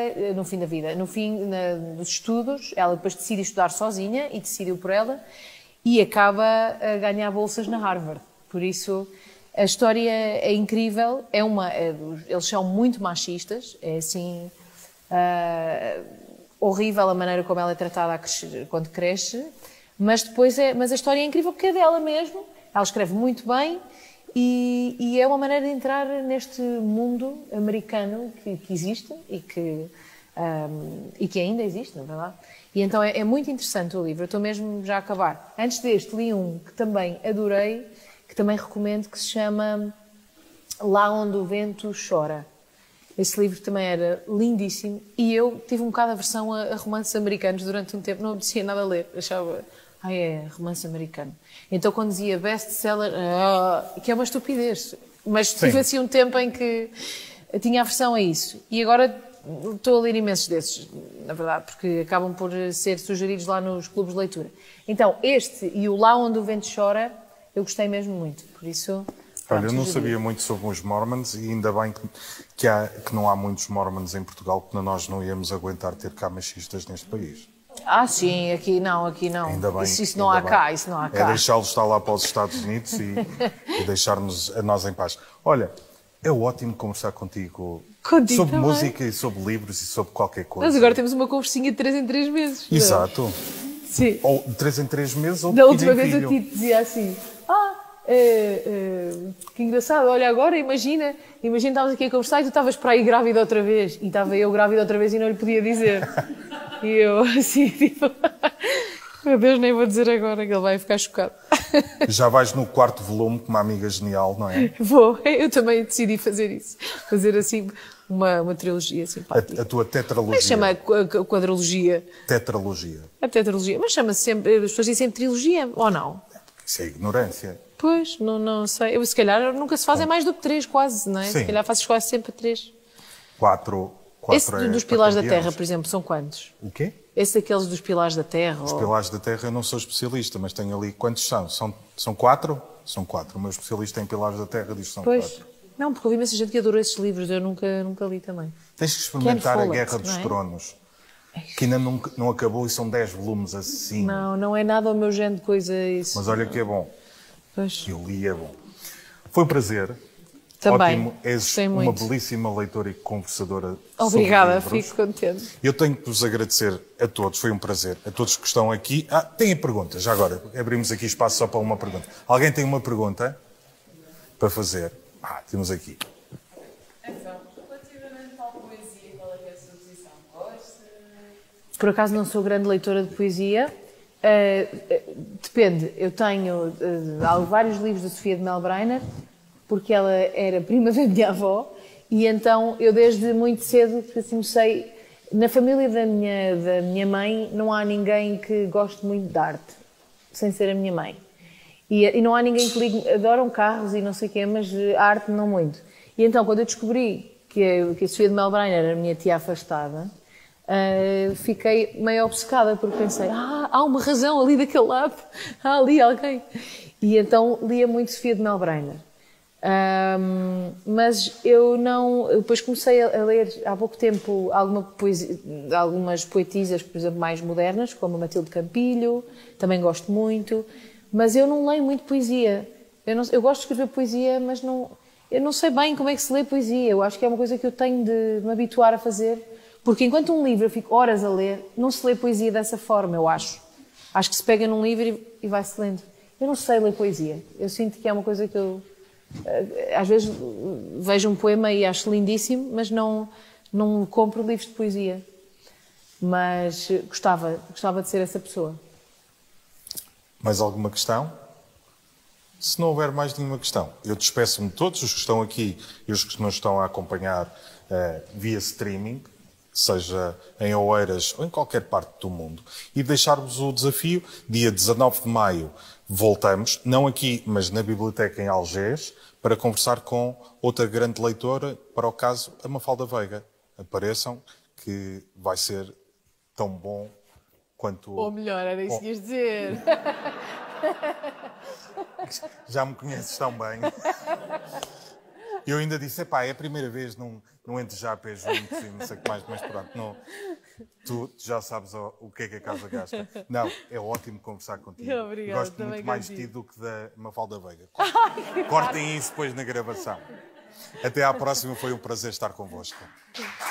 dos estudos, ela depois decide estudar sozinha e decidiu por ela, e acaba a ganhar bolsas na Harvard. Por isso, a história é incrível, eles são muito machistas, é assim, horrível a maneira como ela é tratada quando cresce, mas a história é incrível porque é dela mesmo, ela escreve muito bem e é uma maneira de entrar neste mundo americano que existe e que ainda existe, na verdade. E então é muito interessante o livro, eu estou mesmo já a acabar. Antes deste li um que também adorei, que também recomendo, que se chama Lá Onde o Vento Chora. Esse livro também era lindíssimo e eu tive um bocado de aversão a romances americanos durante um tempo, não apetecia nada a ler, achava, romance americano. Então quando dizia best-seller, que é uma estupidez, mas tive assim um tempo em que tinha aversão a isso. E agora estou a ler imensos desses, na verdade, porque acabam por ser sugeridos lá nos clubes de leitura. Então este e o Lá Onde o Vento Chora, eu gostei mesmo muito, por isso... Olha, eu não sabia muito sobre os Mormons e ainda bem que não há muitos Mormons em Portugal, porque nós não íamos aguentar ter cá machistas neste país. Sim, aqui não. Ainda bem. Isso não há cá, isso não há cá. É deixá-los estar lá para os Estados Unidos e deixar-nos a nós em paz. Olha, é ótimo conversar contigo sobre também. Música e sobre livros e sobre qualquer coisa. Mas agora temos uma conversinha de 3 em 3 meses. Exato. Sim. Ou de 3 em 3 meses ou de Da filho última em vez filho. eu te dizia assim, que engraçado, olha agora, imagina estávamos aqui a conversar e tu estavas para aí grávida outra vez. E estava eu grávida outra vez e não lhe podia dizer. E eu assim, tipo, meu Deus, nem vou dizer agora que ele vai ficar chocado. Já vais no 4º volume com uma amiga genial, não é? Vou, eu também decidi fazer isso. Fazer assim uma trilogia simpática. A tua tetralogia. Mas chama a quadrologia. Tetralogia. A tetralogia. Mas chama-se sempre, as pessoas dizem sempre trilogia, ou não? Isso é ignorância. Pois, não sei. Se calhar nunca se fazem mais do que 3, quase, não é? Sim. Se calhar fazes quase sempre 3. 4 Esse dos pilares da Terra, por exemplo, são quantos? O quê? Esse daqueles dos pilares da Terra? Os pilares da Terra eu não sou especialista, mas tenho ali... Quantos são? São 4? São 4. O meu especialista em pilares da Terra diz que são 4. Pois. Não, porque eu vi imensa gente que adorou esses livros, eu nunca li também. Tens que experimentar a Ken Follett, Guerra dos não é? Tronos, que ainda não acabou e são 10 volumes assim. Não é nada o meu género de coisa isso. Mas olha que é bom. Pois. Eu li, é bom. Foi um prazer. Também. Ótimo. És Gostei uma muito. belíssima leitora e conversadora. Obrigada, sobre livros. fico contente. Eu tenho que vos agradecer a todos, foi um prazer. A todos que estão aqui. Têm perguntas, já agora. Abrimos aqui espaço só para uma pergunta. Alguém tem uma pergunta para fazer? Temos aqui. Então, relativamente à poesia, qual é que é a sua posição? Gosta? Por acaso não sou grande leitora de poesia. Depende. Eu tenho vários livros da Sofia de Melbrenner, porque ela era prima da minha avó, e então eu desde muito cedo comecei... Na família da minha mãe não há ninguém que goste muito de arte, sem ser a minha mãe. E não há ninguém que ligue... Adoram carros e não sei o quê, mas a arte não muito. E então, quando eu descobri que a Sofia de Melbrenner era a minha tia afastada, fiquei meio obcecada, porque pensei, há uma razão ali daquele lado, há ali alguém. E então lia muito Sofia de Melbrenner. Mas eu depois comecei a ler há pouco tempo algumas poetisas, por exemplo, mais modernas, como a Matilde Campilho, também gosto muito, mas eu não leio muito poesia. Eu gosto de escrever poesia, mas eu não sei bem como é que se lê poesia. Eu acho que é uma coisa que eu tenho de me habituar a fazer, porque enquanto um livro eu fico horas a ler, não se lê poesia dessa forma, eu acho. Acho que se pega num livro e vai-se lendo. Eu não sei ler poesia. Eu sinto que é uma coisa que eu... Às vezes vejo um poema e acho lindíssimo, mas não compro livros de poesia. Mas gostava de ser essa pessoa. Mais alguma questão? Se não houver mais nenhuma questão, eu despeço-me de todos os que estão aqui e os que nos estão a acompanhar via streaming, seja em Oeiras ou em qualquer parte do mundo, e deixar-vos o desafio, dia 19 de maio voltamos, não aqui, mas na Biblioteca em Algés, para conversar com outra grande leitora, para o caso, a Mafalda Veiga. Apareçam, que vai ser tão bom quanto... Ou melhor, era isso que ias dizer. Já me conheces tão bem. Eu ainda disse, epá, é a primeira vez, não entro já a pé juntos e não sei o que mais, mas pronto, não, tu já sabes o que é que a casa gasta. Não, é ótimo conversar contigo. Obrigada, gosto muito mais de ti do que da Mafalda Veiga. Cortem isso depois na gravação. Até à próxima, foi um prazer estar convosco.